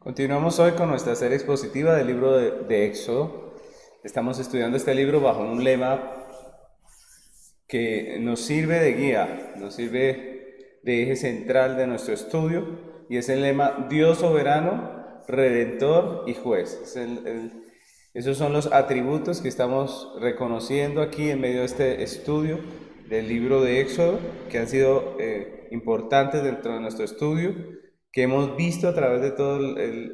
Continuamos hoy con nuestra serie expositiva del libro de Éxodo. Estamos estudiando este libro bajo un lema que nos sirve de guía, nos sirve de eje central de nuestro estudio, y es el lema Dios soberano, redentor y juez. Esos son los atributos que estamos reconociendo aquí en medio de este estudio del libro de Éxodo, que han sido importantes dentro de nuestro estudio, que hemos visto a través de todo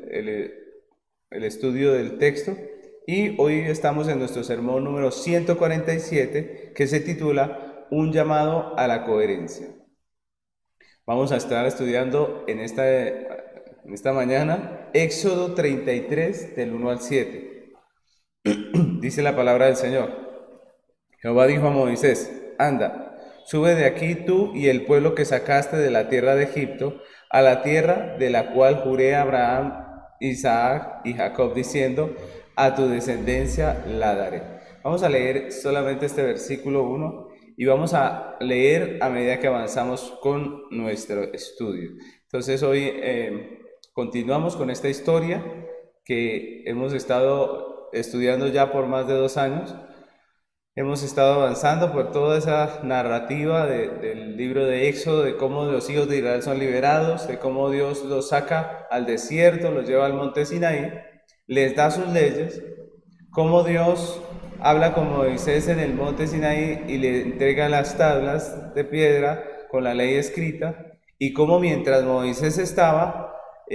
el estudio del texto. Y hoy estamos en nuestro sermón número 147, que se titula Un llamado a la coherencia. Vamos a estar estudiando en esta mañana Éxodo 33 del 1 al 7. Dice la palabra del Señor. Jehová dijo a Moisés: Anda, sube de aquí tú y el pueblo que sacaste de la tierra de Egipto, a la tierra de la cual juré a Abraham, Isaac y Jacob, diciendo: a tu descendencia la daré. Vamos a leer solamente este versículo 1 y vamos a leer a medida que avanzamos con nuestro estudio. Entonces hoy continuamos con esta historia que hemos estado estudiando ya por más de 2 años. Hemos estado avanzando por toda esa narrativa del libro de Éxodo, de cómo los hijos de Israel son liberados, de cómo Dios los saca al desierto, los lleva al monte Sinaí, les da sus leyes, cómo Dios habla con Moisés en el monte Sinaí y le entrega las tablas de piedra con la ley escrita, y cómo mientras Moisés estaba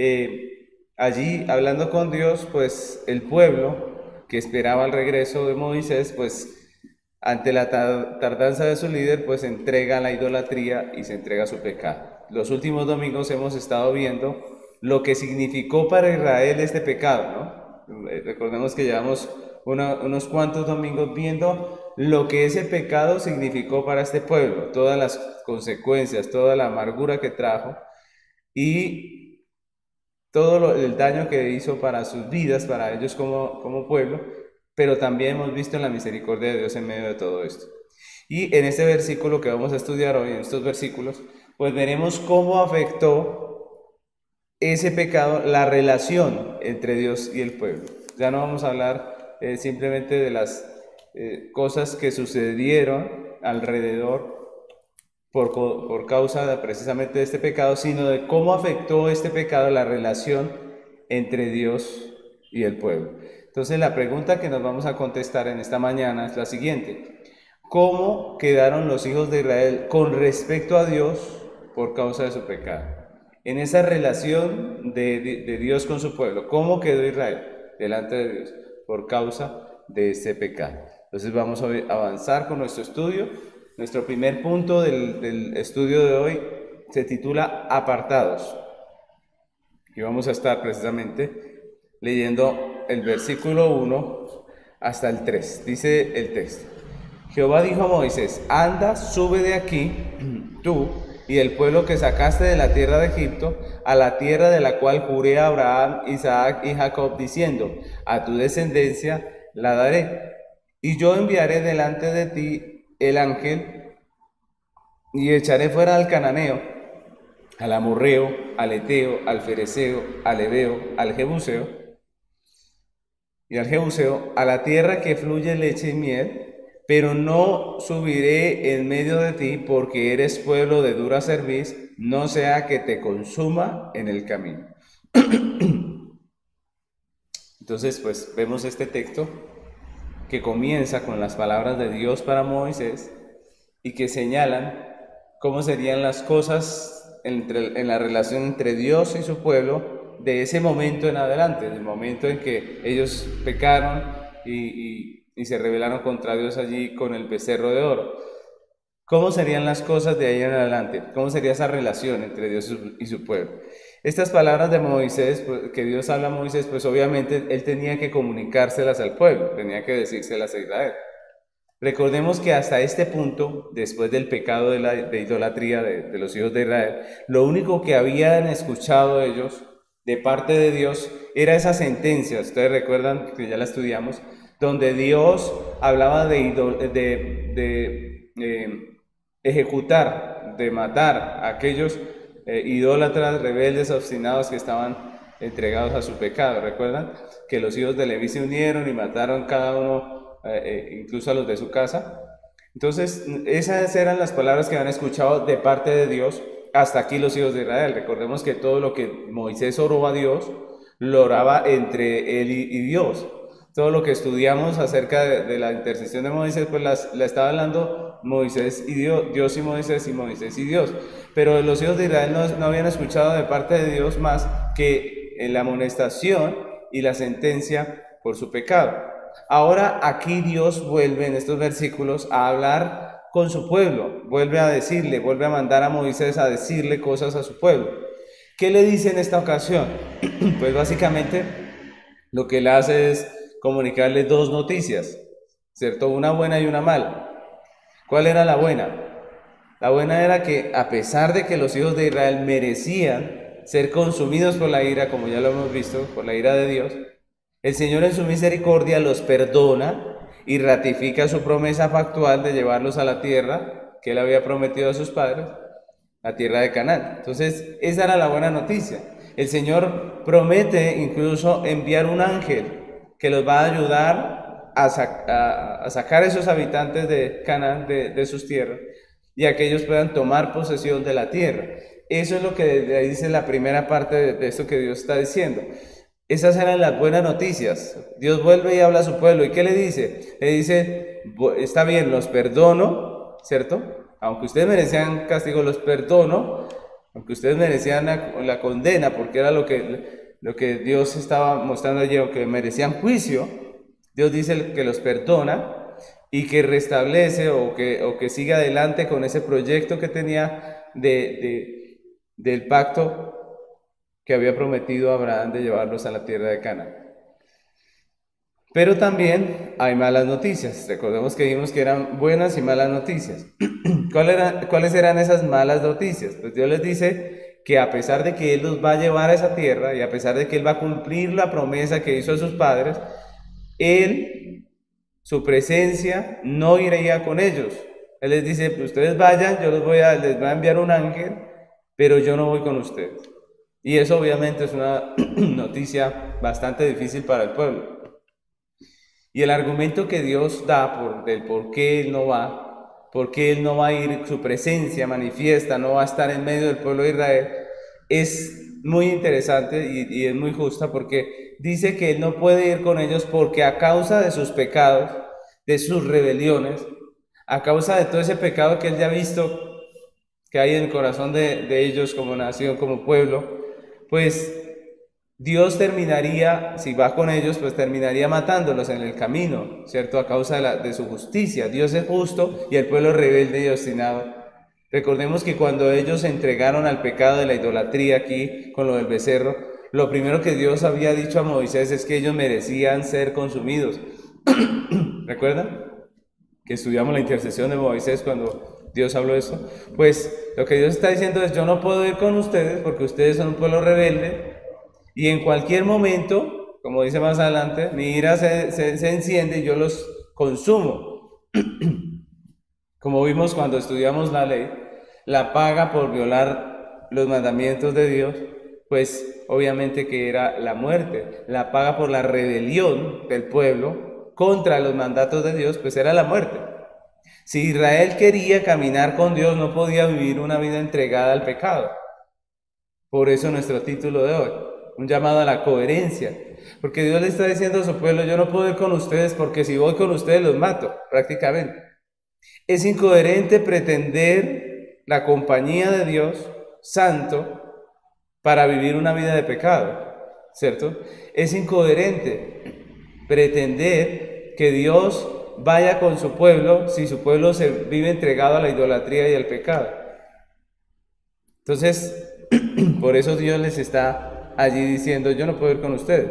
allí hablando con Dios, pues el pueblo que esperaba el regreso de Moisés, pues ante la tardanza de su líder, pues se entrega a la idolatría y se entrega a su pecado. Los últimos domingos hemos estado viendo lo que significó para Israel este pecado, ¿no? Recordemos que llevamos unos cuantos domingos viendo lo que ese pecado significó para este pueblo, todas las consecuencias, toda la amargura que trajo y todo el daño que hizo para sus vidas, para ellos como pueblo. Pero también hemos visto la misericordia de Dios en medio de todo esto. Y en este versículo que vamos a estudiar hoy, en estos versículos, pues veremos cómo afectó ese pecado la relación entre Dios y el pueblo. Ya no vamos a hablar simplemente de las cosas que sucedieron alrededor por causa precisamente de este pecado, sino de cómo afectó este pecado la relación entre Dios y el pueblo. Entonces la pregunta que nos vamos a contestar en esta mañana es la siguiente: ¿cómo quedaron los hijos de Israel con respecto a Dios por causa de su pecado? En esa relación de Dios con su pueblo, ¿cómo quedó Israel delante de Dios por causa de ese pecado? Entonces vamos a avanzar con nuestro estudio. Nuestro primer punto del estudio de hoy se titula Apartados. Y vamos a estar precisamente leyendo el versículo 1 hasta el 3. Dice el texto: Jehová dijo a Moisés: Anda, sube de aquí, tú y el pueblo que sacaste de la tierra de Egipto, a la tierra de la cual juré a Abraham, Isaac y Jacob, diciendo: a tu descendencia la daré. Y yo enviaré delante de ti el ángel, y echaré fuera al cananeo, al amorreo, al eteo, al fereceo, al heveo, al jebuseo y al jebuseo, a la tierra que fluye leche y miel, pero no subiré en medio de ti, porque eres pueblo de dura cerviz, no sea que te consuma en el camino. Entonces, pues vemos este texto que comienza con las palabras de Dios para Moisés y que señalan cómo serían las cosas en la relación entre Dios y su pueblo de ese momento en adelante, del momento en que ellos pecaron y se rebelaron contra Dios allí con el becerro de oro. ¿Cómo serían las cosas de ahí en adelante? ¿Cómo sería esa relación entre Dios y su pueblo? Estas palabras de Moisés, que Dios habla a Moisés, pues obviamente él tenía que comunicárselas al pueblo, tenía que decírselas a Israel. Recordemos que hasta este punto, después del pecado de idolatría de los hijos de Israel, lo único que habían escuchado ellos de parte de Dios era esa sentencia. Ustedes recuerdan que ya la estudiamos, donde Dios hablaba de ejecutar, de matar a aquellos idólatras, rebeldes, obstinados que estaban entregados a su pecado. ¿Recuerdan que los hijos de Leví se unieron y mataron cada uno, incluso a los de su casa? Entonces, esas eran las palabras que han escuchado de parte de Dios hasta aquí los hijos de Israel. Recordemos que todo lo que Moisés oró a Dios, lo oraba entre él y Dios. Todo lo que estudiamos acerca de la intercesión de Moisés, pues la estaba hablando Moisés y Dios y Moisés y Moisés y Dios. Pero los hijos de Israel no habían escuchado de parte de Dios más que la amonestación y la sentencia por su pecado. Ahora aquí Dios vuelve en estos versículos a hablar con su pueblo, vuelve a decirle, vuelve a mandar a Moisés a decirle cosas a su pueblo. ¿Qué le dice en esta ocasión? Pues básicamente lo que él hace es comunicarle dos noticias, ¿cierto? Una buena y una mala. ¿Cuál era la buena? La buena era que a pesar de que los hijos de Israel merecían ser consumidos por la ira, como ya lo hemos visto, por la ira de Dios, el Señor en su misericordia los perdona y ratifica su promesa pactual de llevarlos a la tierra que él había prometido a sus padres, la tierra de Canaán. Entonces, esa era la buena noticia. El Señor promete incluso enviar un ángel que los va a ayudar a sacar a esos habitantes de Canaán de sus tierras y a que ellos puedan tomar posesión de la tierra. Eso es lo que dice la primera parte de esto que Dios está diciendo. Esas eran las buenas noticias. Dios vuelve y habla a su pueblo. ¿Y qué le dice? Le dice, está bien, los perdono, ¿cierto? Aunque ustedes merecían castigo, los perdono. Aunque ustedes merecían la condena, porque era lo que Dios estaba mostrando allí, aunque merecían juicio, Dios dice que los perdona y que restablece o que siga adelante con ese proyecto que tenía del pacto que había prometido a Abraham de llevarlos a la tierra de Canaán. Pero también hay malas noticias. Recordemos que dijimos que eran buenas y malas noticias. ¿Cuáles eran esas malas noticias? Pues Dios les dice que a pesar de que Él los va a llevar a esa tierra y a pesar de que Él va a cumplir la promesa que hizo a sus padres, Él, su presencia, no iría con ellos. Él les dice, pues ustedes vayan, yo les voy a enviar un ángel, pero yo no voy con ustedes. Y eso obviamente es una noticia bastante difícil para el pueblo. Y el argumento que Dios da del por qué Él no va, por qué Él no va a ir, su presencia manifiesta, no va a estar en medio del pueblo de Israel, es muy interesante y es muy justa porque dice que Él no puede ir con ellos porque a causa de sus pecados, de sus rebeliones, a causa de todo ese pecado que Él ya ha visto que hay en el corazón de ellos como nación, como pueblo, pues Dios terminaría, si va con ellos, pues terminaría matándolos en el camino, ¿cierto? A causa de su justicia. Dios es justo y el pueblo rebelde y obstinado. Recordemos que cuando ellos se entregaron al pecado de la idolatría aquí, con lo del becerro, lo primero que Dios había dicho a Moisés es que ellos merecían ser consumidos. ¿Recuerdan? Que estudiamos la intercesión de Moisés cuando Dios habló de eso. Pues lo que Dios está diciendo es, yo no puedo ir con ustedes porque ustedes son un pueblo rebelde y en cualquier momento, como dice más adelante, mi ira se enciende y yo los consumo. Como vimos cuando estudiamos la ley, la paga por violar los mandamientos de Dios, pues obviamente que era la muerte. La paga por la rebelión del pueblo contra los mandatos de Dios, pues era la muerte. Si Israel quería caminar con Dios, no podía vivir una vida entregada al pecado. Por eso nuestro título de hoy, un llamado a la coherencia. Porque Dios le está diciendo a su pueblo, yo no puedo ir con ustedes porque si voy con ustedes los mato, prácticamente. Es incoherente pretender la compañía de Dios santo para vivir una vida de pecado, ¿cierto? Es incoherente pretender que Dios vaya con su pueblo si su pueblo se vive entregado a la idolatría y al pecado. Entonces, por eso Dios les está allí diciendo, yo no puedo ir con ustedes.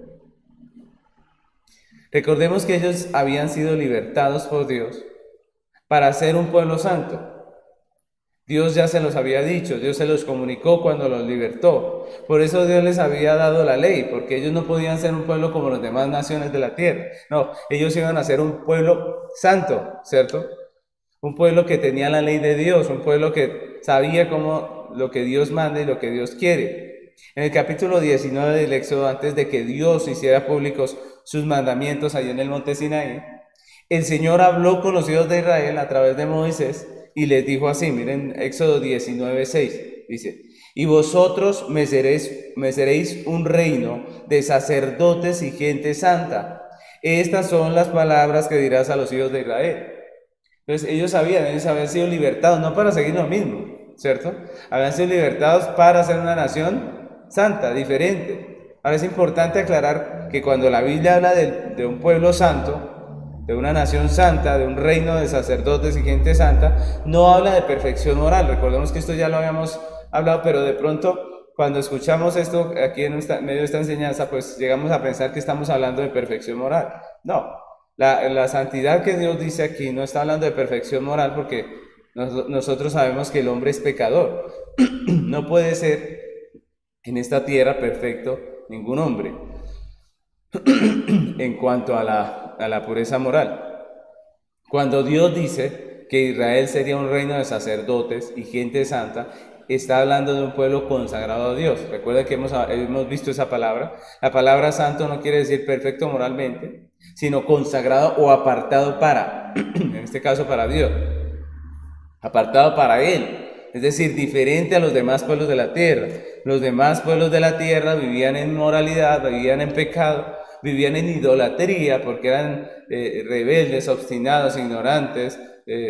Recordemos que ellos habían sido libertados por Dios para ser un pueblo santo. Dios ya se los había dicho, Dios se los comunicó cuando los libertó. Por eso Dios les había dado la ley, porque ellos no podían ser un pueblo como las demás naciones de la tierra. No, ellos iban a ser un pueblo santo, ¿cierto? Un pueblo que tenía la ley de Dios, un pueblo que sabía cómo lo que Dios manda y lo que Dios quiere. En el capítulo 19 del Éxodo, antes de que Dios hiciera públicos sus mandamientos allá en el monte Sinaí, el Señor habló con los hijos de Israel a través de Moisés y les dijo así, miren Éxodo 19:6, dice, y vosotros me seréis un reino de sacerdotes y gente santa. Estas son las palabras que dirás a los hijos de Israel. Entonces ellos habían sido libertados, no para seguir lo mismo, ¿cierto? Habían sido libertados para ser una nación santa, diferente. Ahora es importante aclarar que cuando la Biblia habla de un pueblo santo, de una nación santa, de un reino de sacerdotes y gente santa, no habla de perfección moral. Recordemos que esto ya lo habíamos hablado, pero de pronto cuando escuchamos esto aquí en medio de esta enseñanza, pues llegamos a pensar que estamos hablando de perfección moral. No, la santidad que Dios dice aquí no está hablando de perfección moral porque nosotros sabemos que el hombre es pecador. No puede ser en esta tierra perfecto ningún hombre en cuanto a la pureza moral. Cuando Dios dice que Israel sería un reino de sacerdotes y gente santa, está hablando de un pueblo consagrado a Dios. Recuerda que hemos visto esa palabra. La palabra santo no quiere decir perfecto moralmente, sino consagrado o apartado para, en este caso para Dios, apartado para Él. Es decir, diferente a los demás pueblos de la tierra. Los demás pueblos de la tierra vivían en inmoralidad, vivían en pecado, vivían en idolatría porque eran rebeldes, obstinados, ignorantes,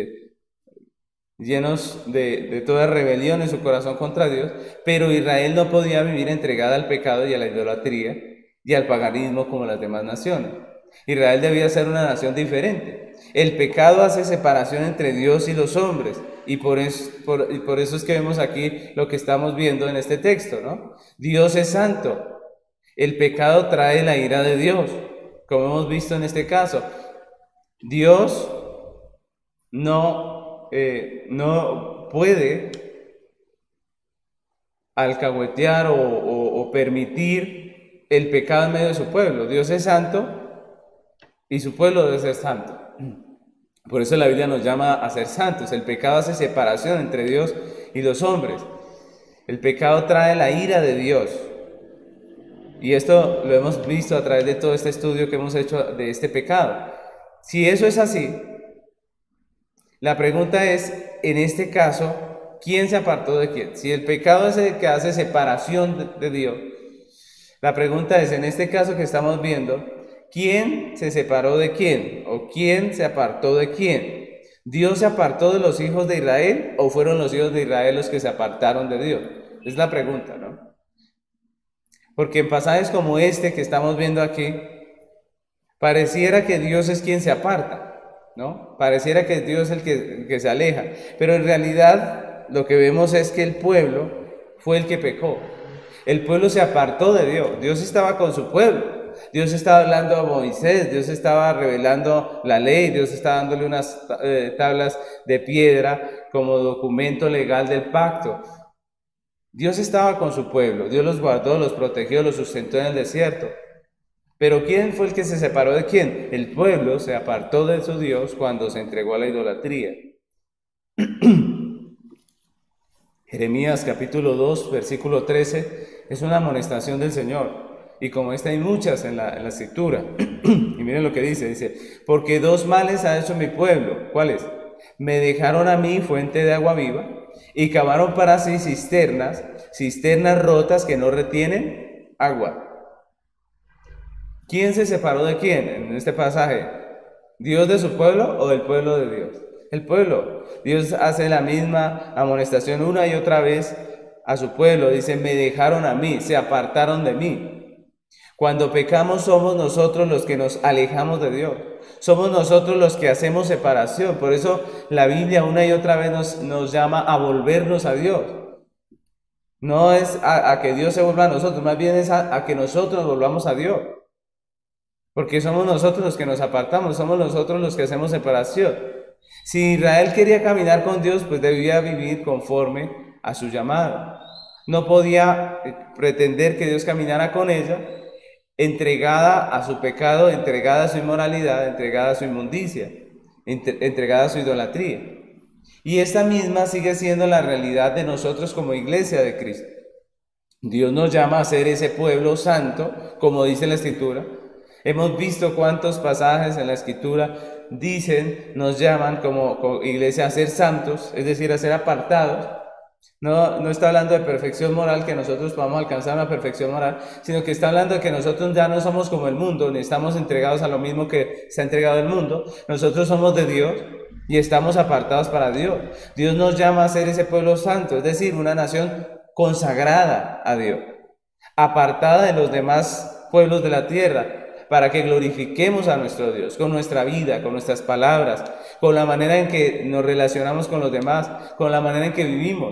llenos de toda rebelión en su corazón contra Dios, pero Israel no podía vivir entregada al pecado y a la idolatría y al paganismo como las demás naciones. Israel debía ser una nación diferente. El pecado hace separación entre Dios y los hombres, y por eso es que vemos aquí lo que estamos viendo en este texto, ¿no? Dios es santo. El pecado trae la ira de Dios, como hemos visto en este caso. Dios no puede alcahuetear o permitir el pecado en medio de su pueblo. Dios es santo y su pueblo debe ser santo. Por eso la Biblia nos llama a ser santos. El pecado hace separación entre Dios y los hombres. El pecado trae la ira de Dios. Y esto lo hemos visto a través de todo este estudio que hemos hecho de este pecado. Si eso es así, la pregunta es, en este caso, ¿quién se apartó de quién? Si el pecado es el que hace separación de Dios, la pregunta es, en este caso que estamos viendo, ¿quién se separó de quién? ¿O quién se apartó de quién? ¿Dios se apartó de los hijos de Israel o fueron los hijos de Israel los que se apartaron de Dios? Es la pregunta, ¿no? Porque en pasajes como este que estamos viendo aquí, pareciera que Dios es quien se aparta, ¿no? Pareciera que Dios es el que se aleja, pero en realidad lo que vemos es que el pueblo fue el que pecó. El pueblo se apartó de Dios. Dios estaba con su pueblo. Dios estaba hablando a Moisés, Dios estaba revelando la ley, Dios estaba dándole unas tablas de piedra como documento legal del pacto. Dios estaba con su pueblo, Dios los guardó, los protegió, los sustentó en el desierto. Pero ¿quién fue el que se separó de quién? El pueblo se apartó de su Dios cuando se entregó a la idolatría. Jeremías capítulo 2, versículo 13, es una amonestación del Señor. Y como esta hay muchas en la escritura. Y miren lo que dice, porque dos males ha hecho mi pueblo. ¿Cuáles? Me dejaron a mí fuente de agua viva y cavaron para sí cisternas rotas que no retienen agua. ¿Quién se separó de quién en este pasaje? ¿Dios de su pueblo o del pueblo de Dios? El pueblo. Dios hace la misma amonestación una y otra vez a su pueblo. Dice, me dejaron a mí, se apartaron de mí. Cuando pecamos somos nosotros los que nos alejamos de Dios. Somos nosotros los que hacemos separación. Por eso la Biblia una y otra vez nos llama a volvernos a Dios. No es a que Dios se vuelva a nosotros, más bien es a que nosotros volvamos a Dios. Porque somos nosotros los que nos apartamos, somos nosotros los que hacemos separación. Si Israel quería caminar con Dios, pues debía vivir conforme a su llamado. No podía pretender que Dios caminara con ella, entregada a su pecado, entregada a su inmoralidad, entregada a su inmundicia, entregada a su idolatría. Y esta misma sigue siendo la realidad de nosotros como iglesia de Cristo. Dios nos llama a ser ese pueblo santo, como dice la Escritura. Hemos visto cuántos pasajes en la Escritura dicen, nos llaman como iglesia a ser santos, es decir, a ser apartados. No está hablando de perfección moral, que nosotros podamos alcanzar una perfección moral, sino que está hablando de que nosotros ya no somos como el mundo, ni estamos entregados a lo mismo que se ha entregado el mundo. Nosotros somos de Dios y estamos apartados para Dios. Dios nos llama a ser ese pueblo santo, es decir, una nación consagrada a Dios, apartada de los demás pueblos de la tierra, para que glorifiquemos a nuestro Dios con nuestra vida, con nuestras palabras, con la manera en que nos relacionamos con los demás, con la manera en que vivimos.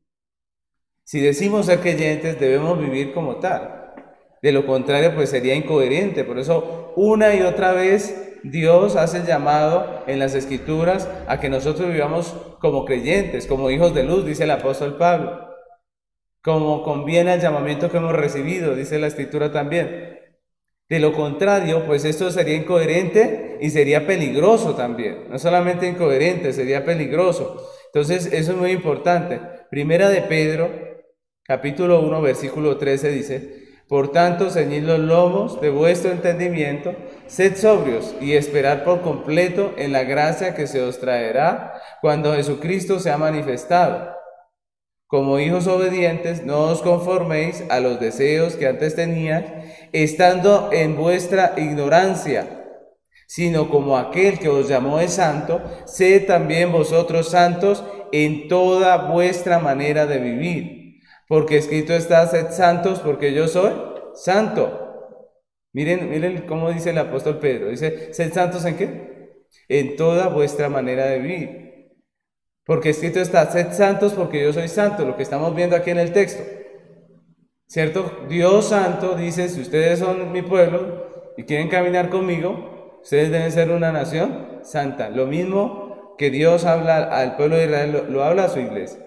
Si decimos ser creyentes, debemos vivir como tal. De lo contrario, pues sería incoherente. Por eso, una y otra vez, Dios hace el llamado en las Escrituras a que nosotros vivamos como creyentes, como hijos de luz, dice el apóstol Pablo. Como conviene al llamamiento que hemos recibido, dice la Escritura también. De lo contrario, pues esto sería incoherente y sería peligroso también. No solamente incoherente, sería peligroso. Entonces, eso es muy importante. Primera de Pedro, capítulo 1, versículo 13 dice: por tanto, ceñid los lomos de vuestro entendimiento, sed sobrios y esperad por completo en la gracia que se os traerá cuando Jesucristo sea manifestado. Como hijos obedientes, no os conforméis a los deseos que antes teníais, estando en vuestra ignorancia, sino como aquel que os llamó es santo, sed también vosotros santos en toda vuestra manera de vivir. Porque escrito está: sed santos porque yo soy santo. Miren cómo dice el apóstol Pedro. Dice: sed santos ¿en qué? En toda vuestra manera de vivir. Porque escrito está: sed santos porque yo soy santo, lo que estamos viendo aquí en el texto. ¿Cierto? Dios santo dice: si ustedes son mi pueblo y quieren caminar conmigo, ustedes deben ser una nación santa. Lo mismo que Dios habla al pueblo de Israel, lo habla a su iglesia.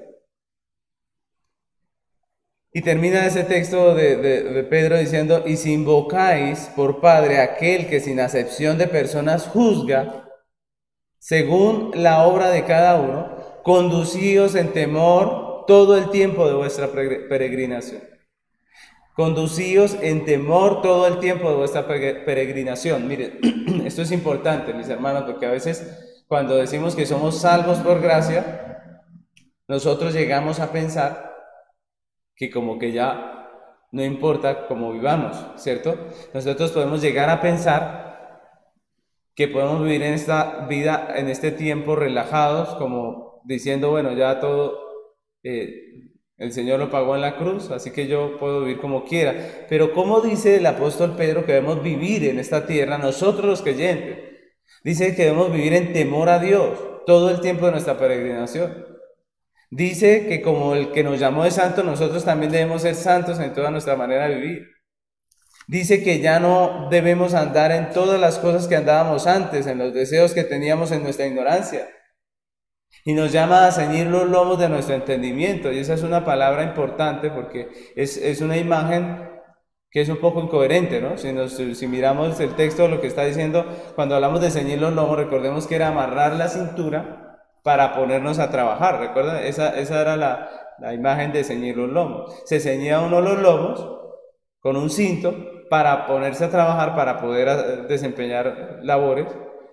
Y termina ese texto de Pedro diciendo: y si invocáis por Padre aquel que sin acepción de personas juzga, según la obra de cada uno, conducíos en temor todo el tiempo de vuestra peregrinación. Conducíos en temor todo el tiempo de vuestra peregrinación. Miren, esto es importante, mis hermanos, porque a veces cuando decimos que somos salvos por gracia, nosotros llegamos a pensar que como que ya no importa cómo vivamos, ¿cierto? Nosotros podemos llegar a pensar que podemos vivir en esta vida, en este tiempo, relajados, como diciendo: bueno, ya todo el Señor lo pagó en la cruz, así que yo puedo vivir como quiera. Pero ¿cómo dice el apóstol Pedro que debemos vivir en esta tierra, nosotros los creyentes? Dice que debemos vivir en temor a Dios todo el tiempo de nuestra peregrinación. Dice que como el que nos llamó es santo, nosotros también debemos ser santos en toda nuestra manera de vivir. Dice que ya no debemos andar en todas las cosas que andábamos antes, en los deseos que teníamos en nuestra ignorancia. Y nos llama a ceñir los lomos de nuestro entendimiento. Y esa es una palabra importante porque es una imagen que es un poco incoherente, ¿no? Si miramos el texto, lo que está diciendo, cuando hablamos de ceñir los lomos, recordemos que era amarrar la cintura para ponernos a trabajar. ¿Recuerdan? Esa era la imagen de ceñir los lomos. Se ceñía uno los lomos con un cinto para ponerse a trabajar, para poder desempeñar labores.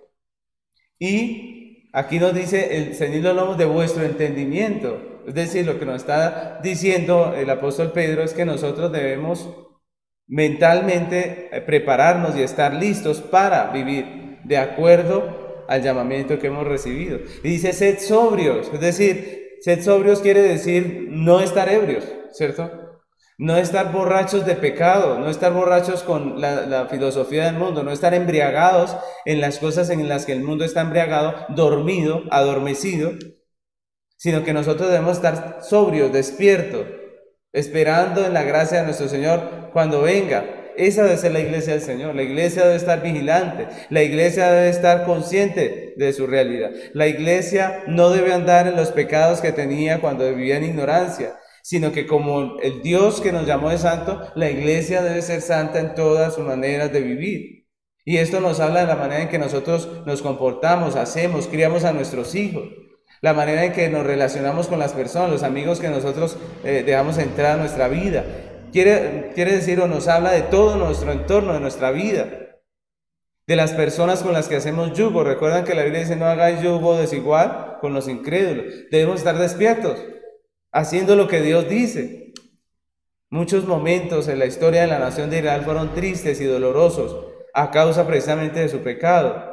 Y aquí nos dice: el ceñir los lomos de vuestro entendimiento. Es decir, lo que nos está diciendo el apóstol Pedro es que nosotros debemos mentalmente prepararnos y estar listos para vivir de acuerdo al llamamiento que hemos recibido. Y dice: sed sobrios. Es decir, sed sobrios quiere decir no estar ebrios, ¿cierto? No estar borrachos de pecado, no estar borrachos con la filosofía del mundo, no estar embriagados en las cosas en las que el mundo está embriagado, dormido, adormecido, sino que nosotros debemos estar sobrios, despiertos, esperando en la gracia de nuestro Señor cuando venga. Esa debe ser la iglesia del Señor. La iglesia debe estar vigilante, la iglesia debe estar consciente de su realidad. La iglesia no debe andar en los pecados que tenía cuando vivía en ignorancia, sino que como el Dios que nos llamó de santo, la iglesia debe ser santa en todas sus maneras de vivir. Y esto nos habla de la manera en que nosotros nos comportamos, hacemos, criamos a nuestros hijos, la manera en que nos relacionamos con las personas, los amigos que nosotros dejamos entrar a nuestra vida. quiere decir o nos habla de todo nuestro entorno, de nuestra vida, de las personas con las que hacemos yugo. Recuerdan que la Biblia dice: no hagáis yugo desigual con los incrédulos. Debemos estar despiertos, haciendo lo que Dios dice. Muchos momentos en la historia de la nación de Israel fueron tristes y dolorosos a causa precisamente de su pecado.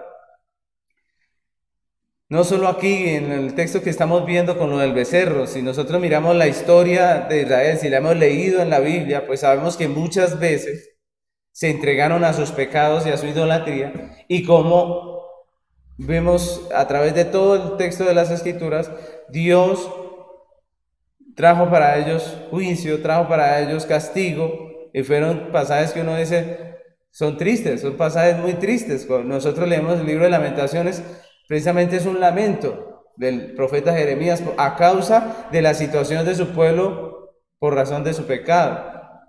No solo aquí en el texto que estamos viendo con lo del becerro. Si nosotros miramos la historia de Israel, si la hemos leído en la Biblia, pues sabemos que muchas veces se entregaron a sus pecados y a su idolatría, y como vemos a través de todo el texto de las Escrituras, Dios trajo para ellos juicio, trajo para ellos castigo, y fueron pasajes que uno dice, son tristes, son pasajes muy tristes. Cuando nosotros leemos el libro de Lamentaciones, precisamente es un lamento del profeta Jeremías a causa de la situación de su pueblo por razón de su pecado.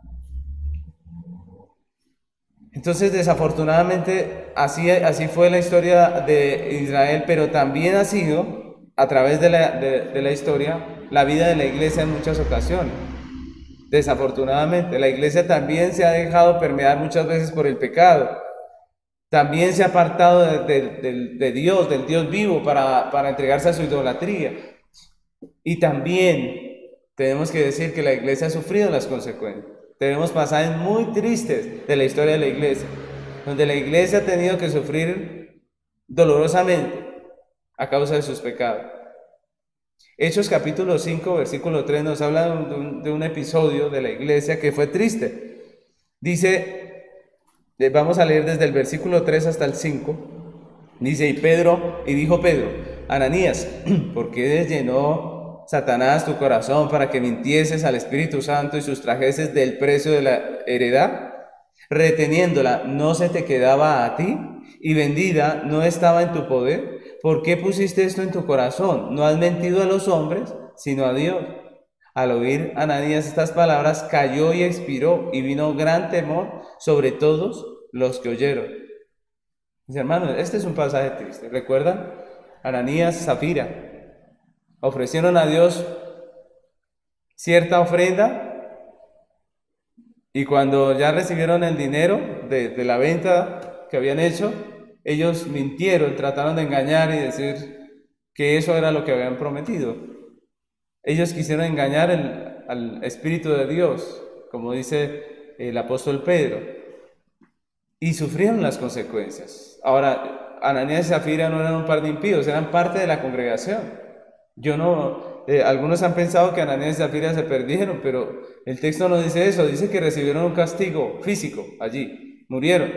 Entonces, desafortunadamente, así fue la historia de Israel, pero también ha sido, a través de la historia, la vida de la iglesia en muchas ocasiones. Desafortunadamente, la iglesia también se ha dejado permear muchas veces por el pecado. También se ha apartado de Dios, del Dios vivo, para entregarse a su idolatría. Y también tenemos que decir que la iglesia ha sufrido las consecuencias. Tenemos pasajes muy tristes de la historia de la iglesia, donde la iglesia ha tenido que sufrir dolorosamente a causa de sus pecados. Hechos capítulo 5, versículo 3 nos habla de un episodio de la iglesia que fue triste. Dice, vamos a leer desde el versículo 3 hasta el 5. Dice, y dijo Pedro, Ananías, ¿por qué llenó Satanás tu corazón para que mintieses al Espíritu Santo y sustrajeses del precio de la heredad? Reteniéndola, ¿no se te quedaba a ti? Y vendida, ¿no estaba en tu poder? ¿Por qué pusiste esto en tu corazón? No has mentido a los hombres, sino a Dios. Al oír Ananías estas palabras, cayó y expiró, y vino gran temor sobre todos los que oyeron. Mis hermanos, este es un pasaje triste. ¿Recuerdan? Ananías, Zafira ofrecieron a Dios cierta ofrenda, y cuando ya recibieron el dinero de la venta que habían hecho, ellos mintieron, trataron de engañar y decir que eso era lo que habían prometido. Ellos quisieron engañar al Espíritu de Dios, como dice el apóstol Pedro, y sufrieron las consecuencias. Ahora, Ananías y Zafira no eran un par de impíos, eran parte de la congregación. Algunos han pensado que Ananías y Zafira se perdieron, pero el texto no dice eso, dice que recibieron un castigo físico allí, murieron.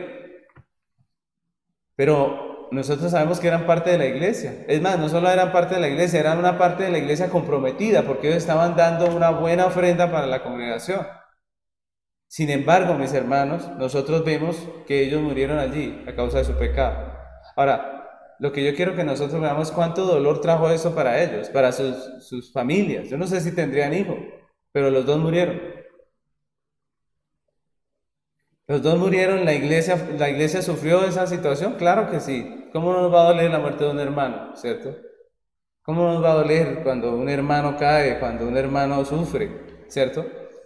Pero nosotros sabemos que eran parte de la iglesia. Es más, no solo eran parte de la iglesia, eran una parte de la iglesia comprometida, porque ellos estaban dando una buena ofrenda para la congregación. Sin embargo, mis hermanos, nosotros vemos que ellos murieron allí a causa de su pecado. Ahora, lo que yo quiero que nosotros veamos, cuánto dolor trajo eso para ellos, para sus familias. Yo no sé si tendrían hijos, pero los dos murieron. Los dos murieron, la iglesia sufrió esa situación, claro que sí. ¿Cómo no nos va a doler la muerte de un hermano, cierto? ¿Cómo no nos va a doler cuando un hermano cae, cuando un hermano sufre, cierto?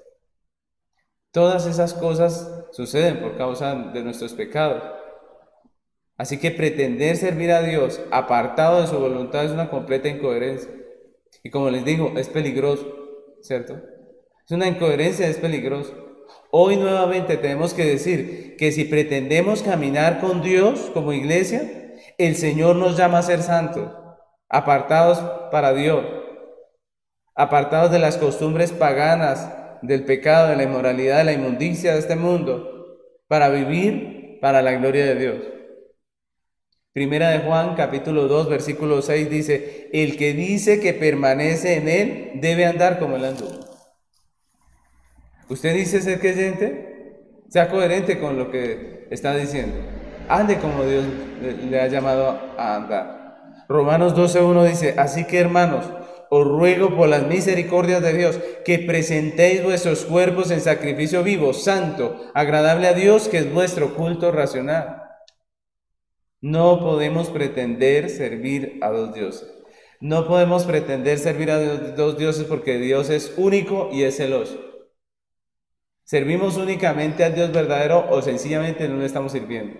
Todas esas cosas suceden por causa de nuestros pecados. Así que pretender servir a Dios apartado de su voluntad es una completa incoherencia. Y como les digo, es peligroso, ¿cierto? Es una incoherencia, es peligroso. Hoy nuevamente tenemos que decir que si pretendemos caminar con Dios como iglesia, el Señor nos llama a ser santos, apartados para Dios, apartados de las costumbres paganas, del pecado, de la inmoralidad, de la inmundicia de este mundo, para vivir para la gloria de Dios. Primera de Juan, capítulo 2, versículo 6 dice, el que dice que permanece en él debe andar como él anduvo. ¿Usted dice ser creyente? Sea coherente con lo que está diciendo. Ande como Dios le ha llamado a andar. Romanos 12:1 dice, así que hermanos, os ruego por las misericordias de Dios que presentéis vuestros cuerpos en sacrificio vivo, santo, agradable a Dios, que es vuestro culto racional. No podemos pretender servir a dos dioses. No podemos pretender servir a dos dioses porque Dios es único y es celoso. ¿Servimos únicamente al Dios verdadero o sencillamente no le estamos sirviendo?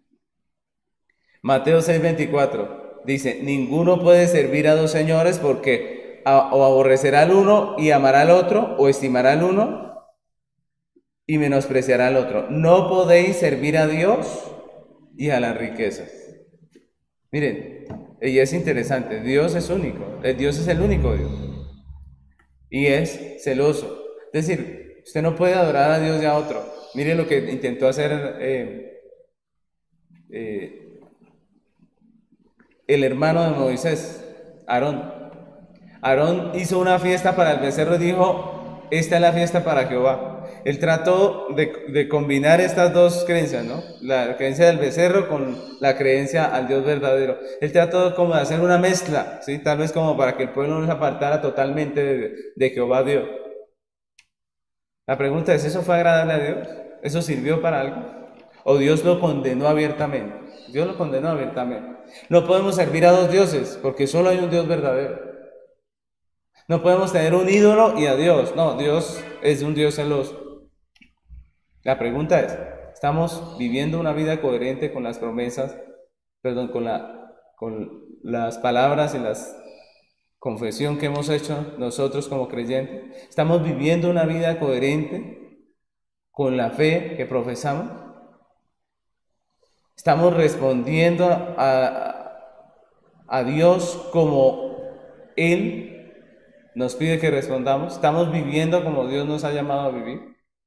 Mateo 6:24 dice, ninguno puede servir a dos señores porque o aborrecerá al uno y amará al otro, o estimará al uno y menospreciará al otro. No podéis servir a Dios y a las riquezas. Miren, y es interesante, Dios es único, Dios es el único Dios y es celoso. Es decir, usted no puede adorar a Dios y a otro. Miren lo que intentó hacer el hermano de Moisés, Aarón. Aarón hizo una fiesta para el becerro y dijo, esta es la fiesta para Jehová. Él trató de combinar estas dos creencias, ¿no? La creencia del becerro con la creencia al Dios verdadero. Él trató como de hacer una mezcla, ¿sí? Tal vez como para que el pueblo no se apartara totalmente de Jehová Dios. La pregunta es, ¿eso fue agradable a Dios? ¿Eso sirvió para algo? ¿O Dios lo condenó abiertamente? Dios lo condenó abiertamente. No podemos servir a dos dioses, porque solo hay un Dios verdadero. No podemos tener un ídolo y a Dios. No, Dios es un Dios celoso. La pregunta es, ¿estamos viviendo una vida coherente con las promesas, con las palabras y la confesión que hemos hecho nosotros como creyentes? ¿Estamos viviendo una vida coherente con la fe que profesamos? ¿Estamos respondiendo a Dios como Él nos pide que respondamos? ¿Estamos viviendo como Dios nos ha llamado a vivir?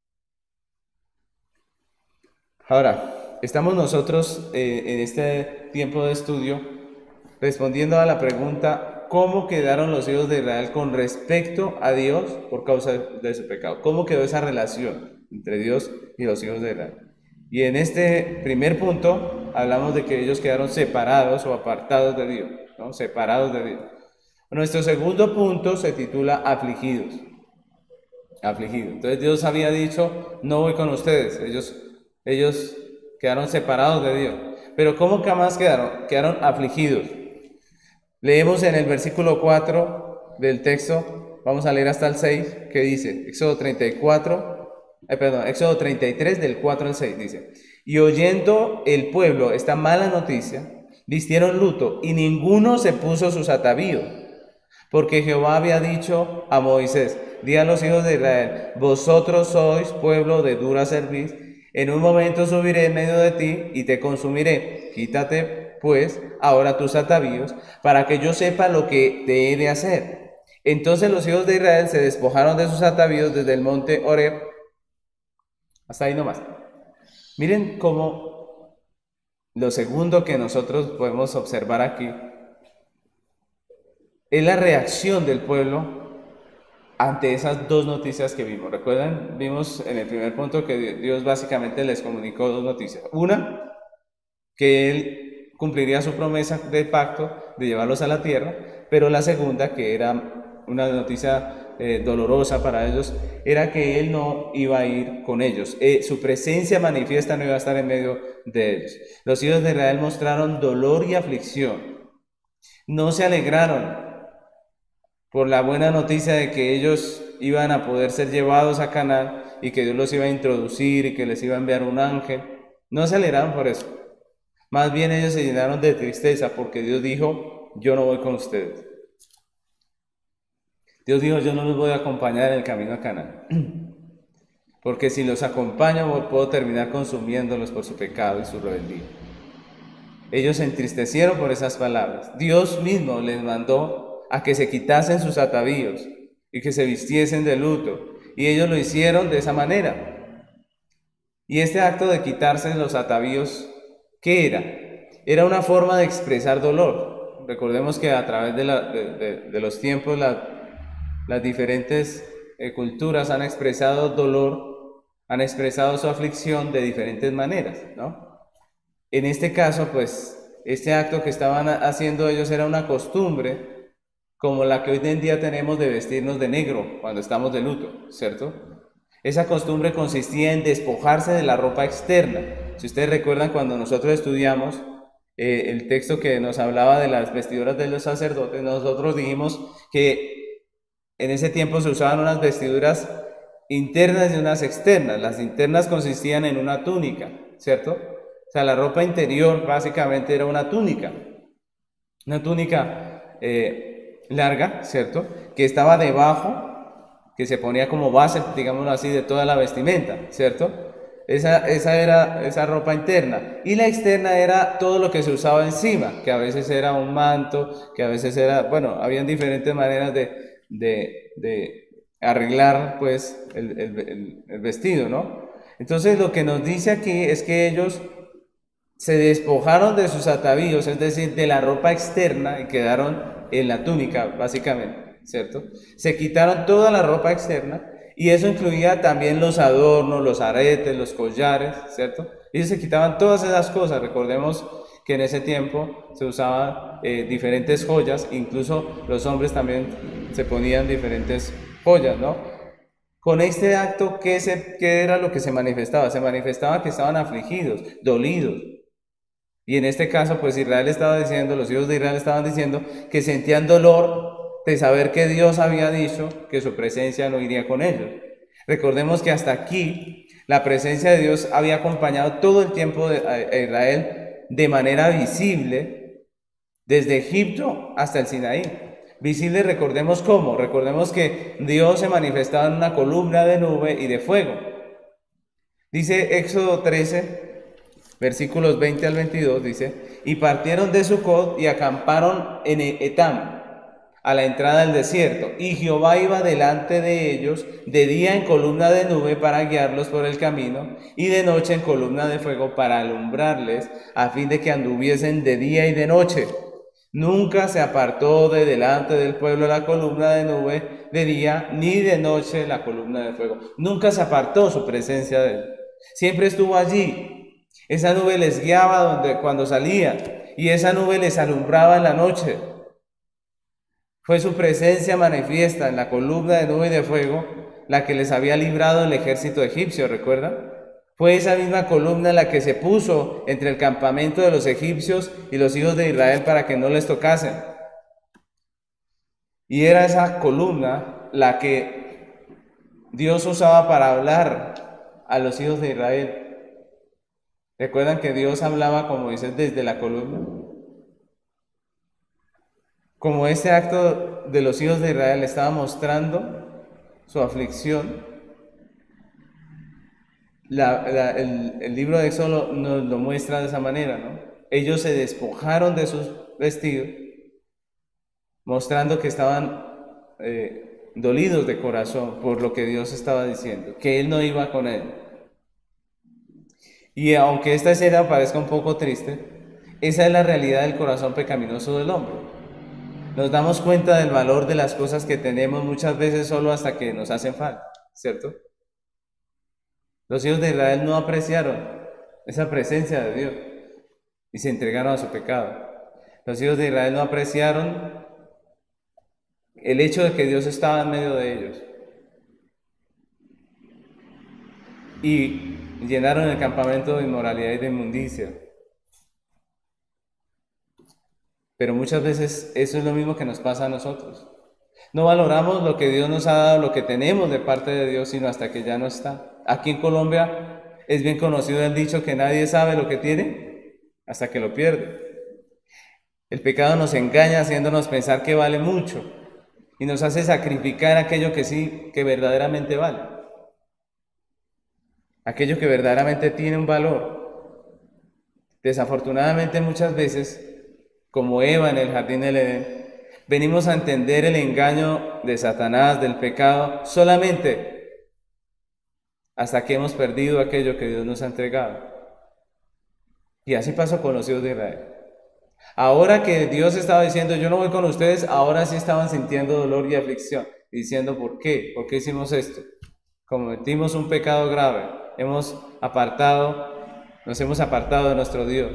Ahora, estamos nosotros en este tiempo de estudio respondiendo a la pregunta, ¿cómo quedaron los hijos de Israel con respecto a Dios por causa de su pecado? ¿Cómo quedó esa relación entre Dios y los hijos de Israel? Y en este primer punto hablamos de que ellos quedaron separados o apartados de Dios, ¿no? Separados de Dios. Nuestro segundo punto se titula afligidos. Afligidos. Entonces Dios había dicho, no voy con ustedes. Ellos quedaron separados de Dios. Pero ¿cómo que más quedaron? Quedaron afligidos. Leemos en el versículo 4 del texto, vamos a leer hasta el 6, que dice, Éxodo 33 del 4 al 6 dice, y oyendo el pueblo esta mala noticia, vistieron luto y ninguno se puso sus atavíos, porque Jehová había dicho a Moisés, di a los hijos de Israel, vosotros sois pueblo de dura cerviz, en un momento subiré en medio de ti y te consumiré, quítate pues ahora tus atavíos, para que yo sepa lo que te he de hacer. Entonces los hijos de Israel se despojaron de sus atavíos desde el monte Horeb, hasta ahí nomás. Miren cómo lo segundo que nosotros podemos observar aquí es la reacción del pueblo ante esas dos noticias que vimos. ¿Recuerdan? Vimos en el primer punto que Dios básicamente les comunicó dos noticias. Una, que Él cumpliría su promesa de pacto de llevarlos a la tierra, pero la segunda, que era una noticia dolorosa para ellos, era que Él no iba a ir con ellos. Su presencia manifiesta no iba a estar en medio de ellos. Los hijos de Israel mostraron dolor y aflicción. No se alegraron por la buena noticia de que ellos iban a poder ser llevados a Canaán y que Dios los iba a introducir y que les iba a enviar un ángel. No se alegraron por eso. Más bien ellos se llenaron de tristeza porque Dios dijo, yo no voy con ustedes. Dios dijo, yo no los voy a acompañar en el camino a Canaán. Porque si los acompaño puedo terminar consumiéndolos por su pecado y su rebeldía. Ellos se entristecieron por esas palabras. Dios mismo les mandó a que se quitasen sus atavíos y que se vistiesen de luto. Y ellos lo hicieron de esa manera. Y este acto de quitarse los atavíos, ¿qué era? Era una forma de expresar dolor. Recordemos que a través de los tiempos las diferentes culturas han expresado dolor, han expresado su aflicción de diferentes maneras, ¿no? En este caso, pues, este acto que estaban haciendo ellos era una costumbre como la que hoy en día tenemos de vestirnos de negro cuando estamos de luto, ¿cierto? Esa costumbre consistía en despojarse de la ropa externa. Si ustedes recuerdan cuando nosotros estudiamos el texto que nos hablaba de las vestiduras de los sacerdotes, nosotros dijimos que en ese tiempo se usaban unas vestiduras internas y unas externas. Las internas consistían en una túnica, ¿cierto? O sea, la ropa interior básicamente era una túnica larga, ¿cierto? Que estaba debajo, que se ponía como base, digámoslo así, de toda la vestimenta, ¿cierto? Esa era esa ropa interna. Y la externa era todo lo que se usaba encima, que a veces era un manto, que a veces era, bueno, habían diferentes maneras de arreglar, pues, el vestido, ¿no? Entonces, lo que nos dice aquí es que ellos se despojaron de sus atavíos, es decir, de la ropa externa, y quedaron en la túnica, básicamente, ¿cierto? Se quitaron toda la ropa externa, y eso incluía también los adornos, los aretes, los collares, ¿cierto? Ellos se quitaban todas esas cosas. Recordemos que en ese tiempo se usaban diferentes joyas, incluso los hombres también se ponían diferentes joyas, ¿no? Con este acto, ¿qué era lo que se manifestaba? Se manifestaba que estaban afligidos, dolidos. Y en este caso, pues Israel estaba diciendo, los hijos de Israel estaban diciendo que sentían dolor de saber que Dios había dicho que su presencia no iría con ellos. Recordemos que hasta aquí la presencia de Dios había acompañado todo el tiempo a Israel de manera visible, desde Egipto hasta el Sinaí. Visible, recordemos cómo. Recordemos que Dios se manifestaba en una columna de nube y de fuego. Dice Éxodo 13, versículos 20 al 22, dice: y partieron de Sucot y acamparon en Etam, a la entrada del desierto. Y Jehová iba delante de ellos de día en columna de nube para guiarlos por el camino, y de noche en columna de fuego para alumbrarles, a fin de que anduviesen de día y de noche. Nunca se apartó de delante del pueblo la columna de nube de día, ni de noche la columna de fuego. Nunca se apartó su presencia de él. Siempre estuvo allí. Esa nube les guiaba cuando salían, y esa nube les alumbraba en la noche. Fue su presencia manifiesta en la columna de nube y de fuego la que les había librado el ejército egipcio, ¿recuerdan? Fue esa misma columna la que se puso entre el campamento de los egipcios y los hijos de Israel para que no les tocasen. Y era esa columna la que Dios usaba para hablar a los hijos de Israel. ¿Recuerdan que Dios hablaba con Moisés desde la columna? Como este acto de los hijos de Israel estaba mostrando su aflicción, el libro de Éxodo nos lo muestra de esa manera, ¿no? Ellos se despojaron de sus vestidos, mostrando que estaban dolidos de corazón por lo que Dios estaba diciendo, que Él no iba con él. Y aunque esta escena parezca un poco triste, esa es la realidad del corazón pecaminoso del hombre. Nos damos cuenta del valor de las cosas que tenemos muchas veces solo hasta que nos hacen falta, ¿cierto? Los hijos de Israel no apreciaron esa presencia de Dios y se entregaron a su pecado. Los hijos de Israel no apreciaron el hecho de que Dios estaba en medio de ellos y llenaron el campamento de inmoralidad y de inmundicia. Pero muchas veces eso es lo mismo que nos pasa a nosotros. No valoramos lo que Dios nos ha dado, lo que tenemos de parte de Dios, sino hasta que ya no está. Aquí en Colombia es bien conocido el dicho que nadie sabe lo que tiene hasta que lo pierde. El pecado nos engaña haciéndonos pensar que vale mucho y nos hace sacrificar aquello que sí, que verdaderamente vale. Aquello que verdaderamente tiene un valor. Desafortunadamente muchas veces, como Eva en el jardín del Edén, venimos a entender el engaño de Satanás, del pecado, solamente hasta que hemos perdido aquello que Dios nos ha entregado. Y así pasó con los hijos de Israel. Ahora que Dios estaba diciendo, yo no voy con ustedes, ahora sí estaban sintiendo dolor y aflicción, diciendo, ¿por qué? ¿Por qué hicimos esto? Cometimos un pecado grave, nos hemos apartado de nuestro Dios.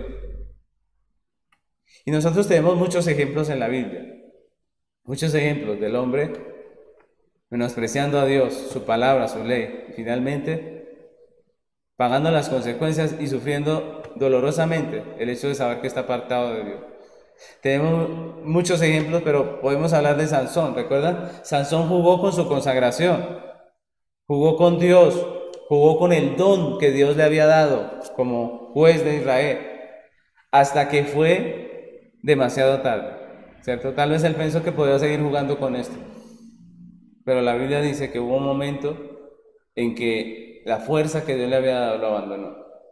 Y nosotros tenemos muchos ejemplos en la Biblia, muchos ejemplos del hombre menospreciando a Dios, su palabra, su ley, y finalmente pagando las consecuencias y sufriendo dolorosamente el hecho de saber que está apartado de Dios. Tenemos muchos ejemplos, pero podemos hablar de Sansón, ¿recuerdan? Sansón jugó con su consagración. jugó con Dios, jugó con el don que Dios le había dado como juez de Israel, hasta que fue demasiado tarde, ¿cierto? Tal vez él pensó que podía seguir jugando con esto, pero la Biblia dice que hubo un momento en que la fuerza que Dios le había dado lo abandonó.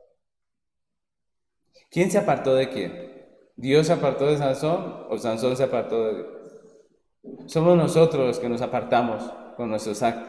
¿Quién se apartó de quién? ¿Dios se apartó de Sansón o Sansón se apartó de Dios? Somos nosotros los que nos apartamos con nuestros actos.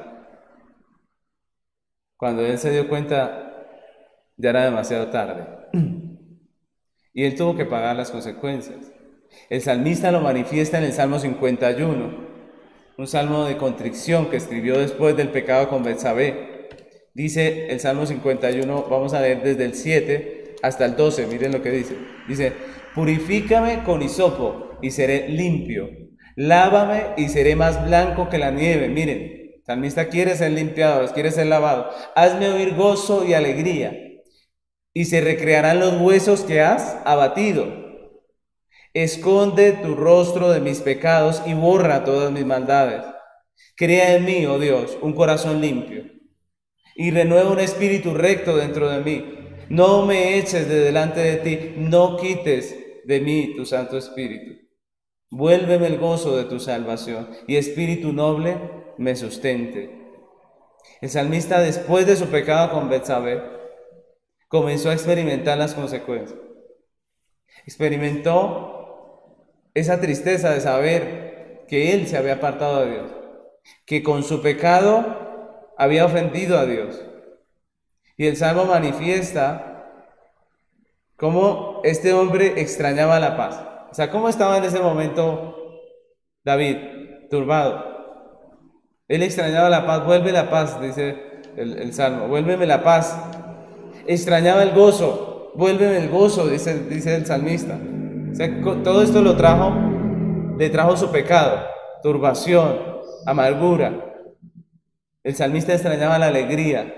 Cuando él se dio cuenta, ya era demasiado tarde. Y él tuvo que pagar las consecuencias. El salmista lo manifiesta en el Salmo 51, un salmo de contrición que escribió después del pecado con Betsabé. Dice el Salmo 51, vamos a leer desde el 7 hasta el 12, miren lo que dice. Dice, purifícame con hisopo y seré limpio. Lávame y seré más blanco que la nieve. Miren, el salmista quiere ser limpiado, quiere ser lavado. Hazme oír gozo y alegría, y se recrearán los huesos que has abatido. Esconde tu rostro de mis pecados y borra todas mis maldades. Crea en mí, oh Dios, un corazón limpio, y renueva un espíritu recto dentro de mí. No me eches de delante de ti, no quites de mí tu Santo Espíritu. Vuélveme el gozo de tu salvación, y espíritu noble me sustente. El salmista, después de su pecado con Betsabé, comenzó a experimentar las consecuencias. Experimentó esa tristeza de saber que él se había apartado de Dios, que con su pecado había ofendido a Dios. Y el Salmo manifiesta cómo este hombre extrañaba la paz. O sea, ¿cómo estaba en ese momento David? Turbado. Él extrañaba la paz. Vuelve la paz, dice el Salmo. Vuélveme la paz. Extrañaba el gozo. Vuélveme el gozo, dice el salmista. O sea, todo esto le trajo su pecado, turbación, amargura. El salmista extrañaba la alegría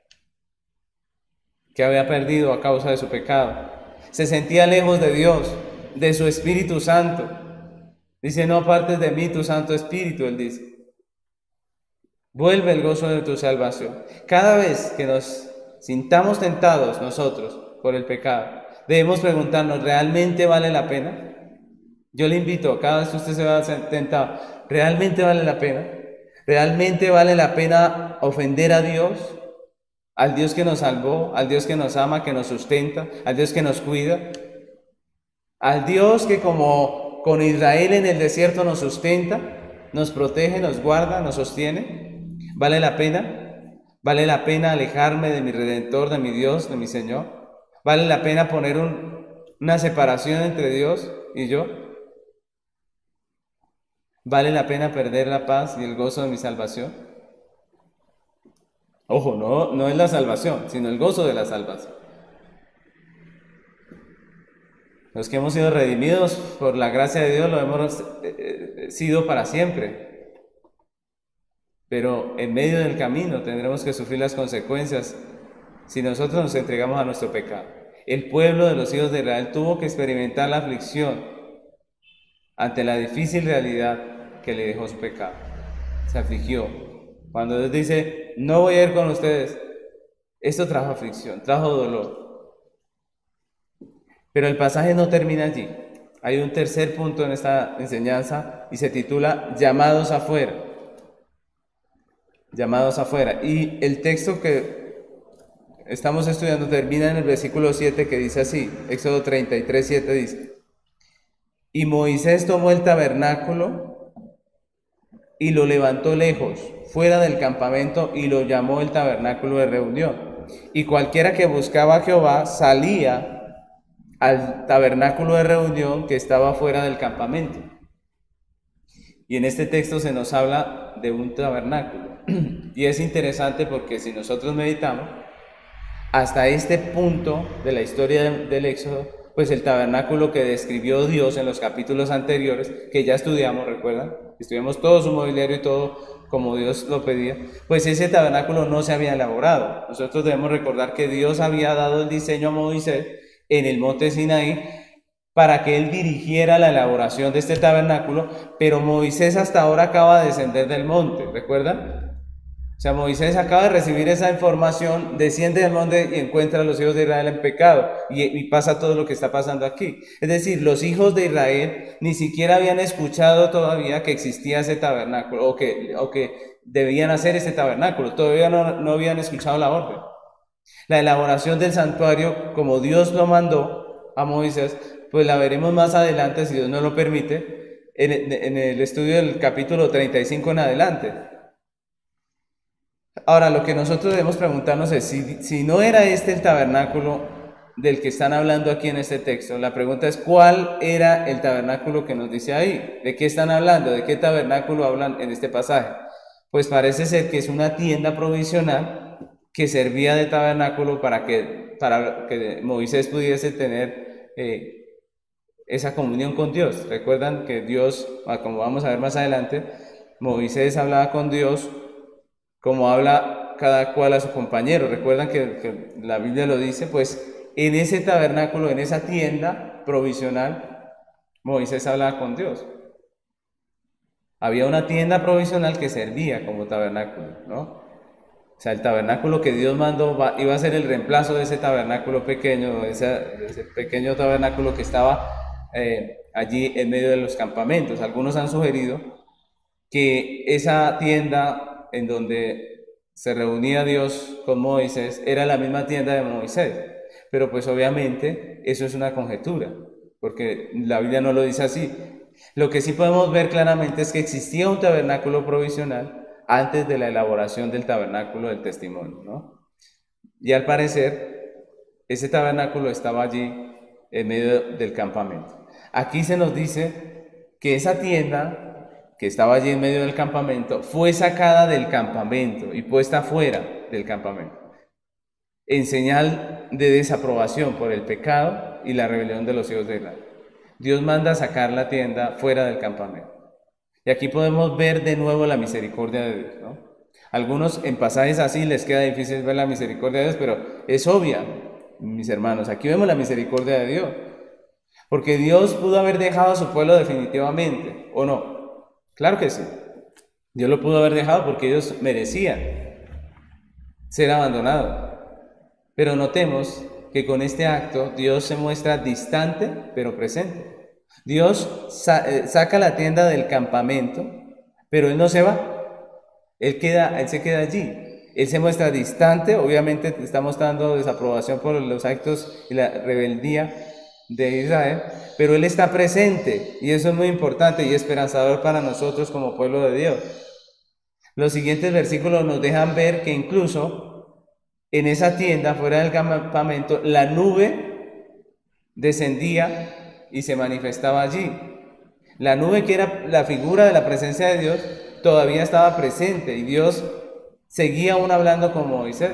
que había perdido a causa de su pecado. Se sentía lejos de Dios, de su Espíritu Santo. Dice, no apartes de mí tu Santo Espíritu, él dice. Vuelve el gozo de tu salvación. Cada vez que nos sintamos tentados nosotros por el pecado, debemos preguntarnos, ¿realmente vale la pena? Yo le invito, cada vez que usted se va a ser tentado, ¿realmente vale la pena? ¿Realmente vale la pena ofender a Dios? Al Dios que nos salvó, al Dios que nos ama, que nos sustenta, al Dios que nos cuida, al Dios que como con Israel en el desierto nos sustenta, nos protege, nos guarda, nos sostiene. ¿Vale la pena? ¿Vale la pena alejarme de mi Redentor, de mi Dios, de mi Señor? ¿Vale la pena poner una separación entre Dios y yo? ¿Vale la pena perder la paz y el gozo de mi salvación? Ojo, no es la salvación, sino el gozo de la salvación. Los que hemos sido redimidos por la gracia de Dios lo hemos sido para siempre. Pero en medio del camino tendremos que sufrir las consecuencias si nosotros nos entregamos a nuestro pecado. El pueblo de los hijos de Israel tuvo que experimentar la aflicción ante la difícil realidad que le dejó su pecado. Se afligió. Cuando Dios dice, no voy a ir con ustedes, esto trajo aflicción, trajo dolor. Pero el pasaje no termina allí. Hay un tercer punto en esta enseñanza y se titula Llamados afuera. Llamados afuera. Y el texto que estamos estudiando termina en el versículo 7 que dice así, Éxodo 33, 7 dice, y Moisés tomó el tabernáculo y lo levantó lejos, fuera del campamento, y lo llamó el tabernáculo de reunión. Y cualquiera que buscaba a Jehová salía al tabernáculo de reunión que estaba fuera del campamento. Y en este texto se nos habla de un tabernáculo. Y es interesante porque si nosotros meditamos, hasta este punto de la historia del Éxodo, pues el tabernáculo que describió Dios en los capítulos anteriores, que ya estudiamos, ¿recuerdan? Estudiamos todo su mobiliario y todo como Dios lo pedía, pues ese tabernáculo no se había elaborado. Nosotros debemos recordar que Dios había dado el diseño a Moisés en el monte Sinaí para que él dirigiera la elaboración de este tabernáculo, pero Moisés hasta ahora acaba de descender del monte, ¿recuerdan? O sea, Moisés acaba de recibir esa información, desciende del monte y encuentra a los hijos de Israel en pecado y pasa todo lo que está pasando aquí. Es decir, los hijos de Israel ni siquiera habían escuchado todavía que existía ese tabernáculo o que debían hacer ese tabernáculo, todavía no habían escuchado la orden. La elaboración del santuario, como Dios lo mandó a Moisés, pues la veremos más adelante, si Dios nos lo permite, en el estudio del capítulo 35 en adelante. Ahora, lo que nosotros debemos preguntarnos es, si no era este el tabernáculo del que están hablando aquí en este texto, la pregunta es, ¿cuál era el tabernáculo que nos dice ahí? ¿De qué están hablando? ¿De qué tabernáculo hablan en este pasaje? Pues parece ser que es una tienda provisional que servía de tabernáculo para que Moisés pudiese tener esa comunión con Dios. Recuerdan que Dios, como vamos a ver más adelante, Moisés hablaba con Dios como habla cada cual a su compañero. Recuerdan que la Biblia lo dice, pues en ese tabernáculo, en esa tienda provisional, Moisés hablaba con Dios. Había una tienda provisional que servía como tabernáculo, ¿no? O sea, el tabernáculo que Dios mandó iba a ser el reemplazo de ese tabernáculo pequeño, de ese pequeño tabernáculo que estaba allí en medio de los campamentos. Algunos han sugerido que esa tienda en donde se reunía Dios con Moisés era la misma tienda de Moisés, pero pues obviamente eso es una conjetura, porque la Biblia no lo dice así. Lo que sí podemos ver claramente es que existía un tabernáculo provisional antes de la elaboración del tabernáculo del testimonio, ¿no? Y al parecer ese tabernáculo estaba allí en medio del campamento. Aquí se nos dice que esa tienda que estaba allí en medio del campamento, fue sacada del campamento y puesta fuera del campamento, en señal de desaprobación por el pecado y la rebelión de los hijos de Israel. Dios manda sacar la tienda fuera del campamento. Y aquí podemos ver de nuevo la misericordia de Dios, ¿no? Algunos en pasajes así les queda difícil ver la misericordia de Dios, pero es obvia, mis hermanos. Aquí vemos la misericordia de Dios. Porque Dios pudo haber dejado a su pueblo definitivamente, ¿o no? Claro que sí. Dios lo pudo haber dejado porque ellos merecían ser abandonados. Pero notemos que con este acto Dios se muestra distante pero presente. Dios saca la tienda del campamento, pero Él no se va. Él se queda allí. Él se muestra distante, obviamente está mostrando desaprobación por los actos y la rebeldía de Israel, pero Él está presente y eso es muy importante y esperanzador para nosotros como pueblo de Dios. Los siguientes versículos nos dejan ver que incluso en esa tienda, fuera del campamento, la nube descendía y se manifestaba allí. La nube, que era la figura de la presencia de Dios, todavía estaba presente y Dios seguía aún hablando con Moisés.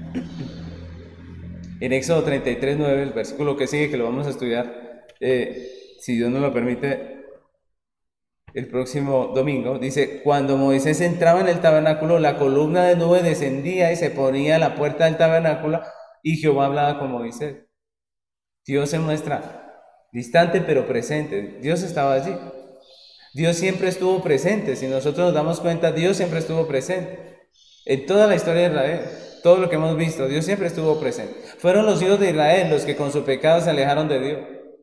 En Éxodo 33:9, el versículo que sigue, que lo vamos a estudiar, si Dios nos lo permite, el próximo domingo, dice: cuando Moisés entraba en el tabernáculo, la columna de nube descendía y se ponía a la puerta del tabernáculo, y Jehová hablaba con Moisés. Dios se muestra distante pero presente. Dios estaba allí. Dios siempre estuvo presente. Si nosotros nos damos cuenta, Dios siempre estuvo presente. En toda la historia de Israel, todo lo que hemos visto, Dios siempre estuvo presente. Fueron los hijos de Israel los que con su pecado se alejaron de Dios.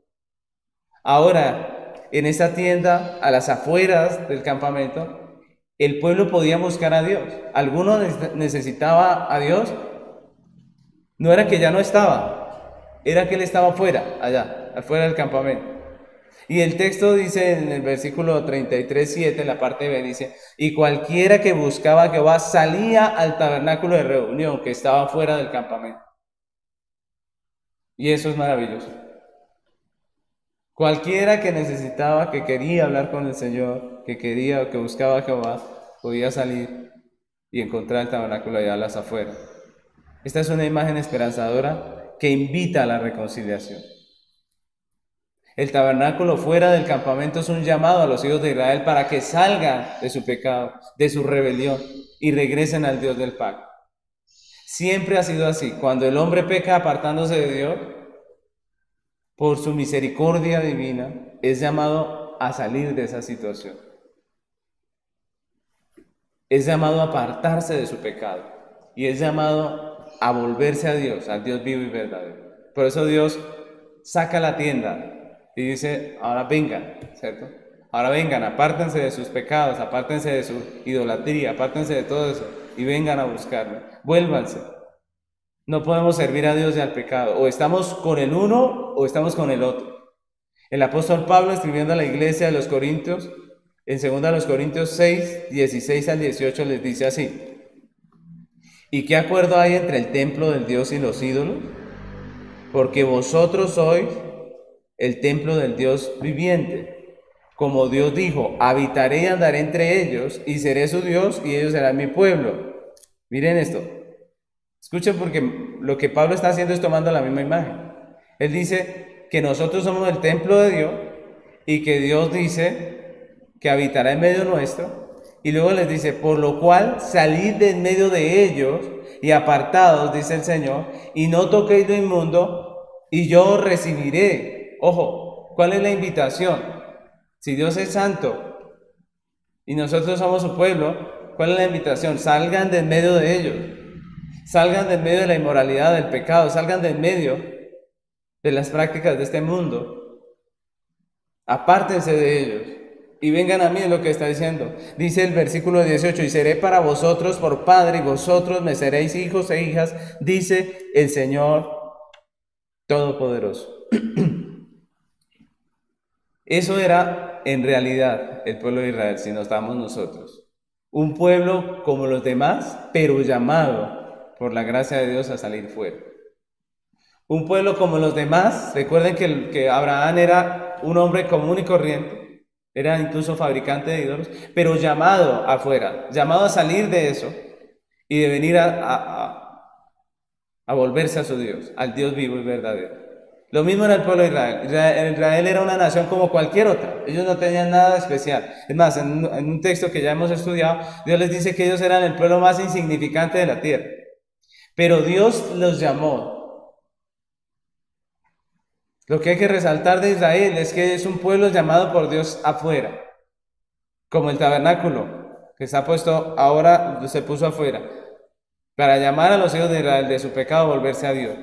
Ahora, en esta tienda, a las afueras del campamento, el pueblo podía buscar a Dios. ¿Alguno necesitaba a Dios? No era que ya no estaba, era que Él estaba afuera, allá, afuera del campamento. Y el texto dice en el versículo 33:7, en la parte B, dice: y cualquiera que buscaba a Jehová salía al tabernáculo de reunión que estaba fuera del campamento. Y eso es maravilloso. Cualquiera que necesitaba, que quería hablar con el Señor, que buscaba a Jehová, podía salir y encontrar el tabernáculo allá a las afueras. Esta es una imagen esperanzadora que invita a la reconciliación. El tabernáculo fuera del campamento es un llamado a los hijos de Israel para que salgan de su pecado, de su rebelión y regresen al Dios del pacto. Siempre ha sido así. Cuando el hombre peca apartándose de Dios, por su misericordia divina, es llamado a salir de esa situación. es llamado a apartarse de su pecado y es llamado a volverse a Dios, al Dios vivo y verdadero. Por eso Dios saca la tienda y dice, ahora vengan, ¿cierto? Ahora vengan, apártense de sus pecados, apártense de su idolatría, apártense de todo eso y vengan a buscarme, vuélvanse. No podemos servir a Dios y al pecado, o estamos con el uno o estamos con el otro. El apóstol Pablo, escribiendo a la iglesia de los Corintios, en 2 Corintios 6, 16 al 18 les dice así: ¿y qué acuerdo hay entre el templo del Dios y los ídolos? Porque vosotros sois el templo del Dios viviente. Como Dios dijo, habitaré y andaré entre ellos, y seré su Dios, y ellos serán mi pueblo. Miren esto. Escuchen, porque lo que Pablo está haciendo es tomando la misma imagen. Él dice que nosotros somos el templo de Dios, y que Dios dice que habitará en medio nuestro, y luego les dice, por lo cual salid de en medio de ellos, y apartados, dice el Señor, y no toquéis lo inmundo, y yo os recibiré. Ojo, ¿cuál es la invitación? Si Dios es santo y nosotros somos su pueblo, ¿cuál es la invitación? Salgan de en medio de ellos, salgan de en medio de la inmoralidad, del pecado, salgan de en medio de las prácticas de este mundo, apártense de ellos y vengan a mí, es lo que está diciendo. Dice el versículo 18, y seré para vosotros por padre y vosotros me seréis hijos e hijas, dice el Señor Todopoderoso. Eso era en realidad el pueblo de Israel, si nos estamos nosotros. Un pueblo como los demás, pero llamado por la gracia de Dios a salir fuera. Un pueblo como los demás. Recuerden que Abraham era un hombre común y corriente, era incluso fabricante de ídolos, pero llamado afuera, llamado a salir de eso y de venir a volverse a su Dios, al Dios vivo y verdadero. Lo mismo era el pueblo de Israel. Israel era una nación como cualquier otra. Ellos no tenían nada especial. Es más, en un texto que ya hemos estudiado, Dios les dice que ellos eran el pueblo más insignificante de la tierra. Pero Dios los llamó. Lo que hay que resaltar de Israel es que es un pueblo llamado por Dios afuera. Como el tabernáculo, que está puesto ahora, se puso afuera, para llamar a los hijos de Israel de su pecado a volverse a Dios.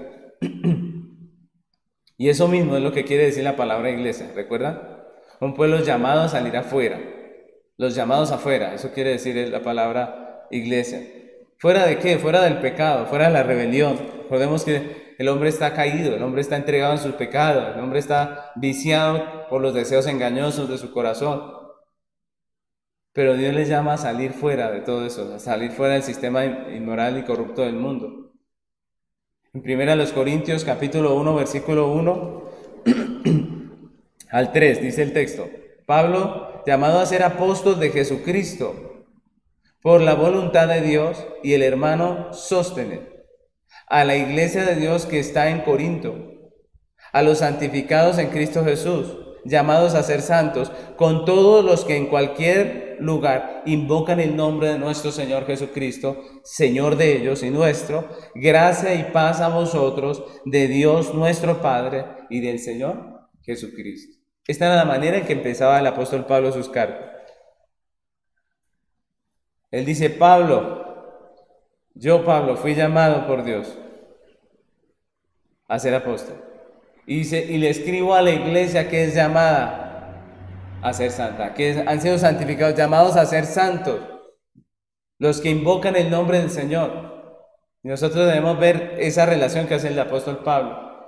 Y eso mismo es lo que quiere decir la palabra iglesia, ¿recuerdan? Un pueblo llamado a salir afuera, los llamados afuera, eso quiere decir la palabra iglesia. ¿Fuera de qué? Fuera del pecado, fuera de la rebelión. Recordemos que el hombre está caído, el hombre está entregado en sus pecados, el hombre está viciado por los deseos engañosos de su corazón. Pero Dios les llama a salir fuera de todo eso, a salir fuera del sistema inmoral y corrupto del mundo. En 1 Corintios capítulo 1, versículo 1 al 3, dice el texto: Pablo, llamado a ser apóstol de Jesucristo, por la voluntad de Dios, y el hermano Sóstenes, a la iglesia de Dios que está en Corinto, a los santificados en Cristo Jesús, llamados a ser santos, con todos los que en cualquier lugar invocan el nombre de nuestro Señor Jesucristo, Señor de ellos y nuestro, gracia y paz a vosotros, de Dios nuestro Padre y del Señor Jesucristo. Esta era la manera en que empezaba el apóstol Pablo sus cartas. Él dice: yo Pablo fui llamado por Dios a ser apóstol. Y dice, y le escribo a la iglesia que es llamada a ser santa, que han sido santificados, llamados a ser santos, los que invocan el nombre del Señor. Y nosotros debemos ver esa relación que hace el apóstol Pablo.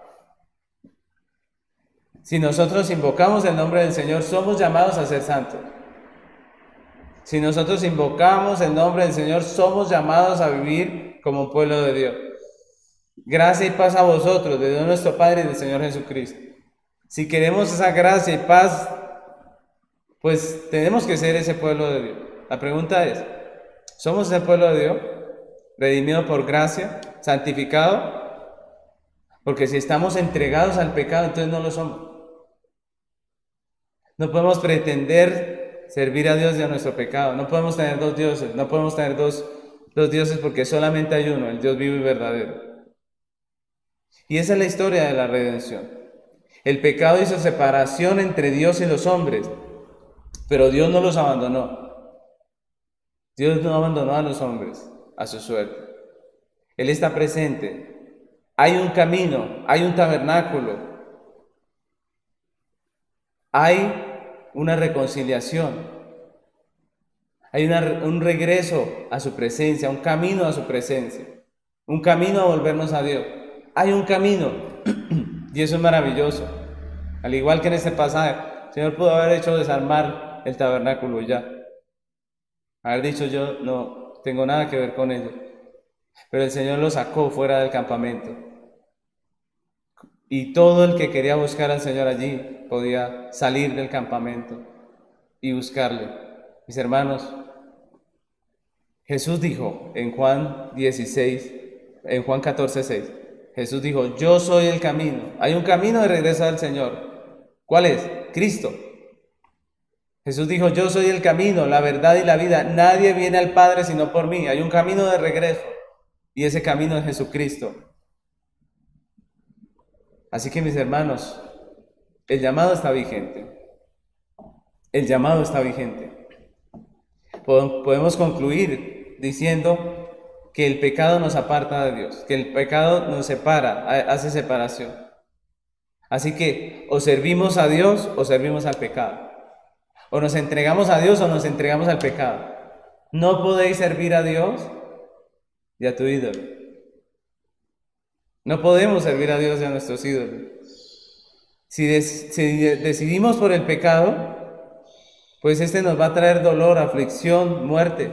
Si nosotros invocamos el nombre del Señor, somos llamados a ser santos. Si nosotros invocamos el nombre del Señor, somos llamados a vivir como un pueblo de Dios. Gracia y paz a vosotros, de Dios nuestro Padre y del Señor Jesucristo. Si queremos esa gracia y paz, pues tenemos que ser ese pueblo de Dios. La pregunta es, ¿somos ese pueblo de Dios? Redimido por gracia, santificado. Porque si estamos entregados al pecado, entonces no lo somos. No podemos pretender servir a Dios y a nuestro pecado. No podemos tener dos dioses. No podemos tener dos dioses, porque solamente hay uno, el Dios vivo y verdadero. Y esa es la historia de la redención. El pecado hizo separación entre Dios y los hombres, pero Dios no los abandonó. Dios no abandonó a los hombres a su suerte. Él está presente. Hay un camino, hay un tabernáculo, hay una reconciliación, hay un regreso a su presencia, un camino a su presencia, un camino a volvernos a Dios. Hay un camino y eso es maravilloso. Al igual que en este pasaje, el Señor pudo haber hecho desarmar el tabernáculo y ya. Haber dicho yo no tengo nada que ver con ello. Pero el Señor lo sacó fuera del campamento. Y todo el que quería buscar al Señor allí podía salir del campamento y buscarle. Mis hermanos, Jesús dijo en Juan 16, en Juan 14:6, Jesús dijo, yo soy el camino. Hay un camino de regreso al Señor. ¿Cuál es? Cristo. Jesús dijo, yo soy el camino, la verdad y la vida. Nadie viene al Padre sino por mí. Hay un camino de regreso y ese camino es Jesucristo. Así que mis hermanos, el llamado está vigente. El llamado está vigente. Podemos concluir diciendo que el pecado nos aparta de Dios, que el pecado nos separa, hace separación. Así que o servimos a Dios o servimos al pecado. O nos entregamos a Dios o nos entregamos al pecado. No podéis servir a Dios y a tu ídolo. No podemos servir a Dios y a nuestros ídolos. Si decidimos por el pecado, pues este nos va a traer dolor, aflicción, muerte.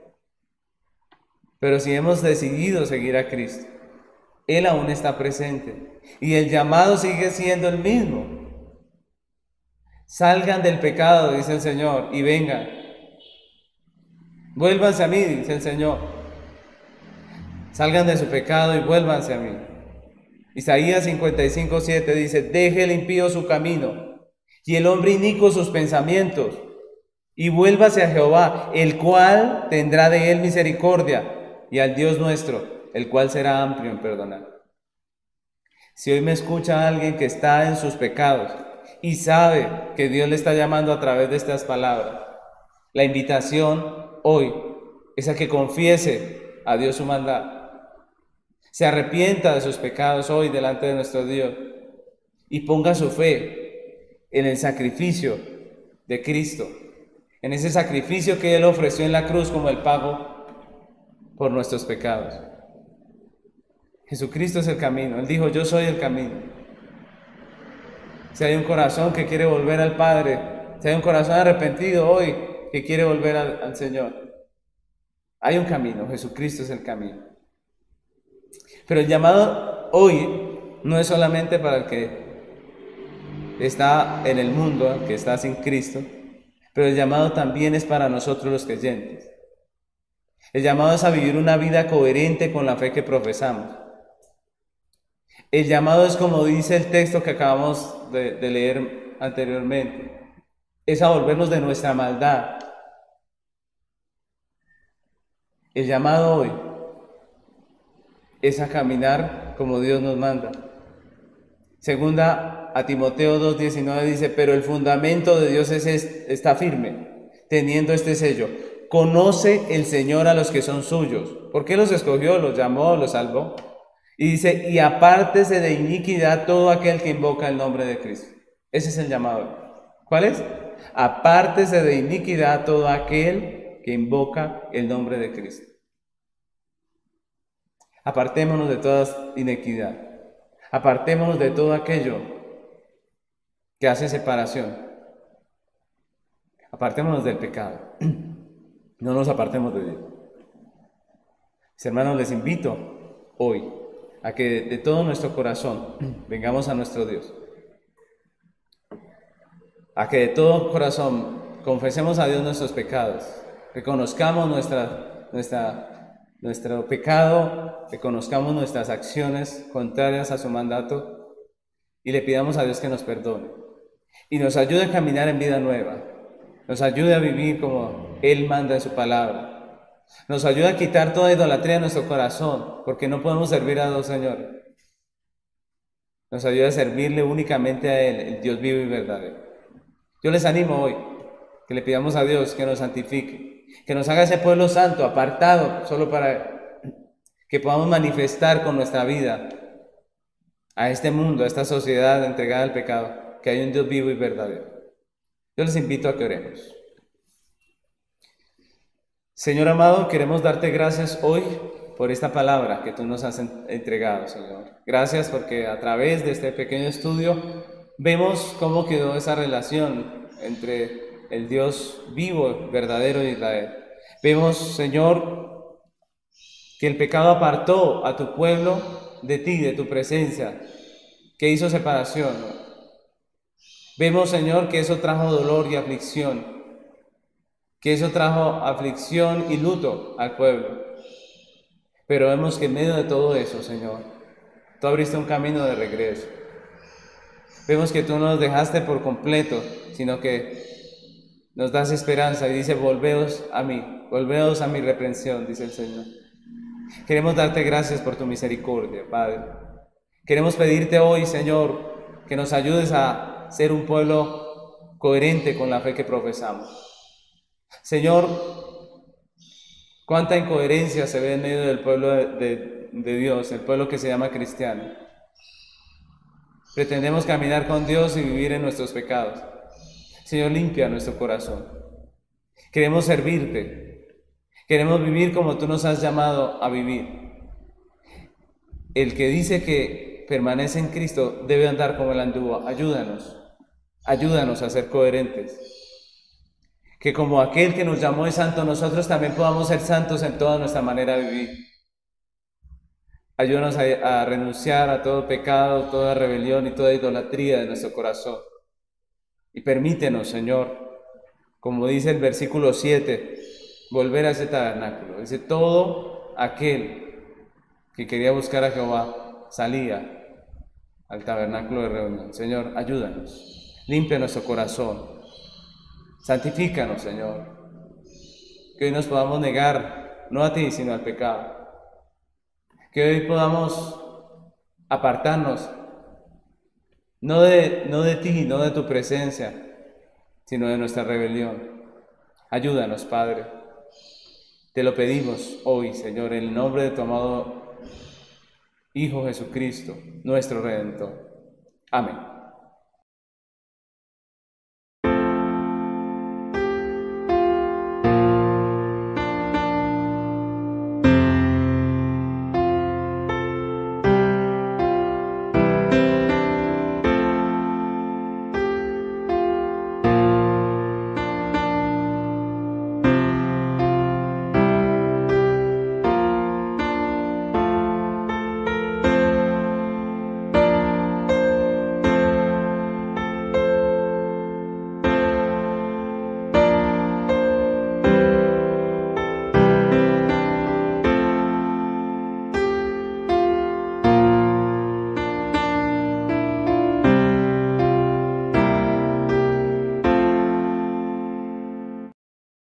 Pero si hemos decidido seguir a Cristo, Él aún está presente y el llamado sigue siendo el mismo. Salgan del pecado, dice el Señor, y vengan. Vuélvanse a mí, dice el Señor. Salgan de su pecado y vuélvanse a mí. Isaías 55:7 dice, deje el impío su camino y el hombre inicuo sus pensamientos y vuélvase a Jehová, el cual tendrá de él misericordia, y al Dios nuestro, el cual será amplio en perdonar. Si hoy me escucha alguien que está en sus pecados y sabe que Dios le está llamando a través de estas palabras, la invitación hoy es a que confiese a Dios su maldad. Se arrepienta de sus pecados hoy delante de nuestro Dios y ponga su fe en el sacrificio de Cristo, en ese sacrificio que Él ofreció en la cruz como el pago por nuestros pecados. Jesucristo es el camino. Él dijo, yo soy el camino. Si hay un corazón que quiere volver al Padre, si hay un corazón arrepentido hoy que quiere volver al Señor, hay un camino. Jesucristo es el camino. Pero el llamado hoy no es solamente para el que está en el mundo, el que está sin Cristo, pero el llamado también es para nosotros los creyentes. El llamado es a vivir una vida coherente con la fe que profesamos. El llamado es, como dice el texto que acabamos de leer anteriormente, es a volvernos de nuestra maldad. El llamado hoy es a caminar como Dios nos manda. Segunda a Timoteo 2:19 dice, pero el fundamento de Dios está firme, teniendo este sello. Conoce el Señor a los que son suyos. ¿Por qué los escogió, los llamó, los salvó? Y dice, y apártese de iniquidad todo aquel que invoca el nombre de Cristo. Ese es el llamado. ¿Cuál es? Apártese de iniquidad todo aquel que invoca el nombre de Cristo. Apartémonos de toda iniquidad. Apartémonos de todo aquello que hace separación. Apartémonos del pecado. No nos apartemos de Dios. Mis hermanos, les invito hoy a que de todo nuestro corazón vengamos a nuestro Dios. A que de todo corazón confesemos a Dios nuestros pecados. Reconozcamos nuestro pecado, reconozcamos nuestras acciones contrarias a su mandato y le pidamos a Dios que nos perdone y nos ayude a caminar en vida nueva, nos ayude a vivir como Él manda en su palabra, nos ayude a quitar toda idolatría de nuestro corazón, porque no podemos servir a dos señores. Nos ayude a servirle únicamente a Él, el Dios vivo y verdadero. Yo les animo hoy que le pidamos a Dios que nos santifique que nos haga ese pueblo santo, apartado solo para que podamos manifestar con nuestra vida a este mundo, a esta sociedad entregada al pecado, que hay un Dios vivo y verdadero. Yo les invito a que oremos. Señor amado, queremos darte gracias hoy por esta palabra que tú nos has entregado, Señor. Gracias porque a través de este pequeño estudio vemos cómo quedó esa relación entre el Dios vivo, verdadero de Israel. Vemos, Señor, que el pecado apartó a tu pueblo de ti, de tu presencia, que hizo separación. Vemos, Señor, que eso trajo dolor y aflicción, que eso trajo aflicción y luto al pueblo. Pero vemos que en medio de todo eso, Señor, tú abriste un camino de regreso. Vemos que tú no nos dejaste por completo, sino que nos das esperanza y dice, volveos a mí, volveos a mi reprensión, dice el Señor. Queremos darte gracias por tu misericordia, Padre. Queremos pedirte hoy, Señor, que nos ayudes a ser un pueblo coherente con la fe que profesamos. Señor, cuánta incoherencia se ve en medio del pueblo de Dios, el pueblo que se llama cristiano. Pretendemos caminar con Dios y vivir en nuestros pecados. Señor, limpia nuestro corazón. Queremos servirte. Queremos vivir como tú nos has llamado a vivir. El que dice que permanece en Cristo debe andar como él anduvo. Ayúdanos. Ayúdanos a ser coherentes. Que como aquel que nos llamó es santo, nosotros también podamos ser santos en toda nuestra manera de vivir. Ayúdanos a renunciar a todo pecado, toda rebelión y toda idolatría de nuestro corazón. Y permítenos, Señor, como dice el versículo 7, volver a ese tabernáculo. Dice, todo aquel que quería buscar a Jehová salía al tabernáculo de reunión. Señor, ayúdanos. Limpia nuestro corazón. Santifícanos, Señor, que hoy nos podamos negar, no a ti, sino al pecado. Que hoy podamos apartarnos, no de ti, no de tu presencia, sino de nuestra rebelión. Ayúdanos, Padre. Te lo pedimos hoy, Señor, en el nombre de tu amado Hijo Jesucristo, nuestro Redentor. Amén.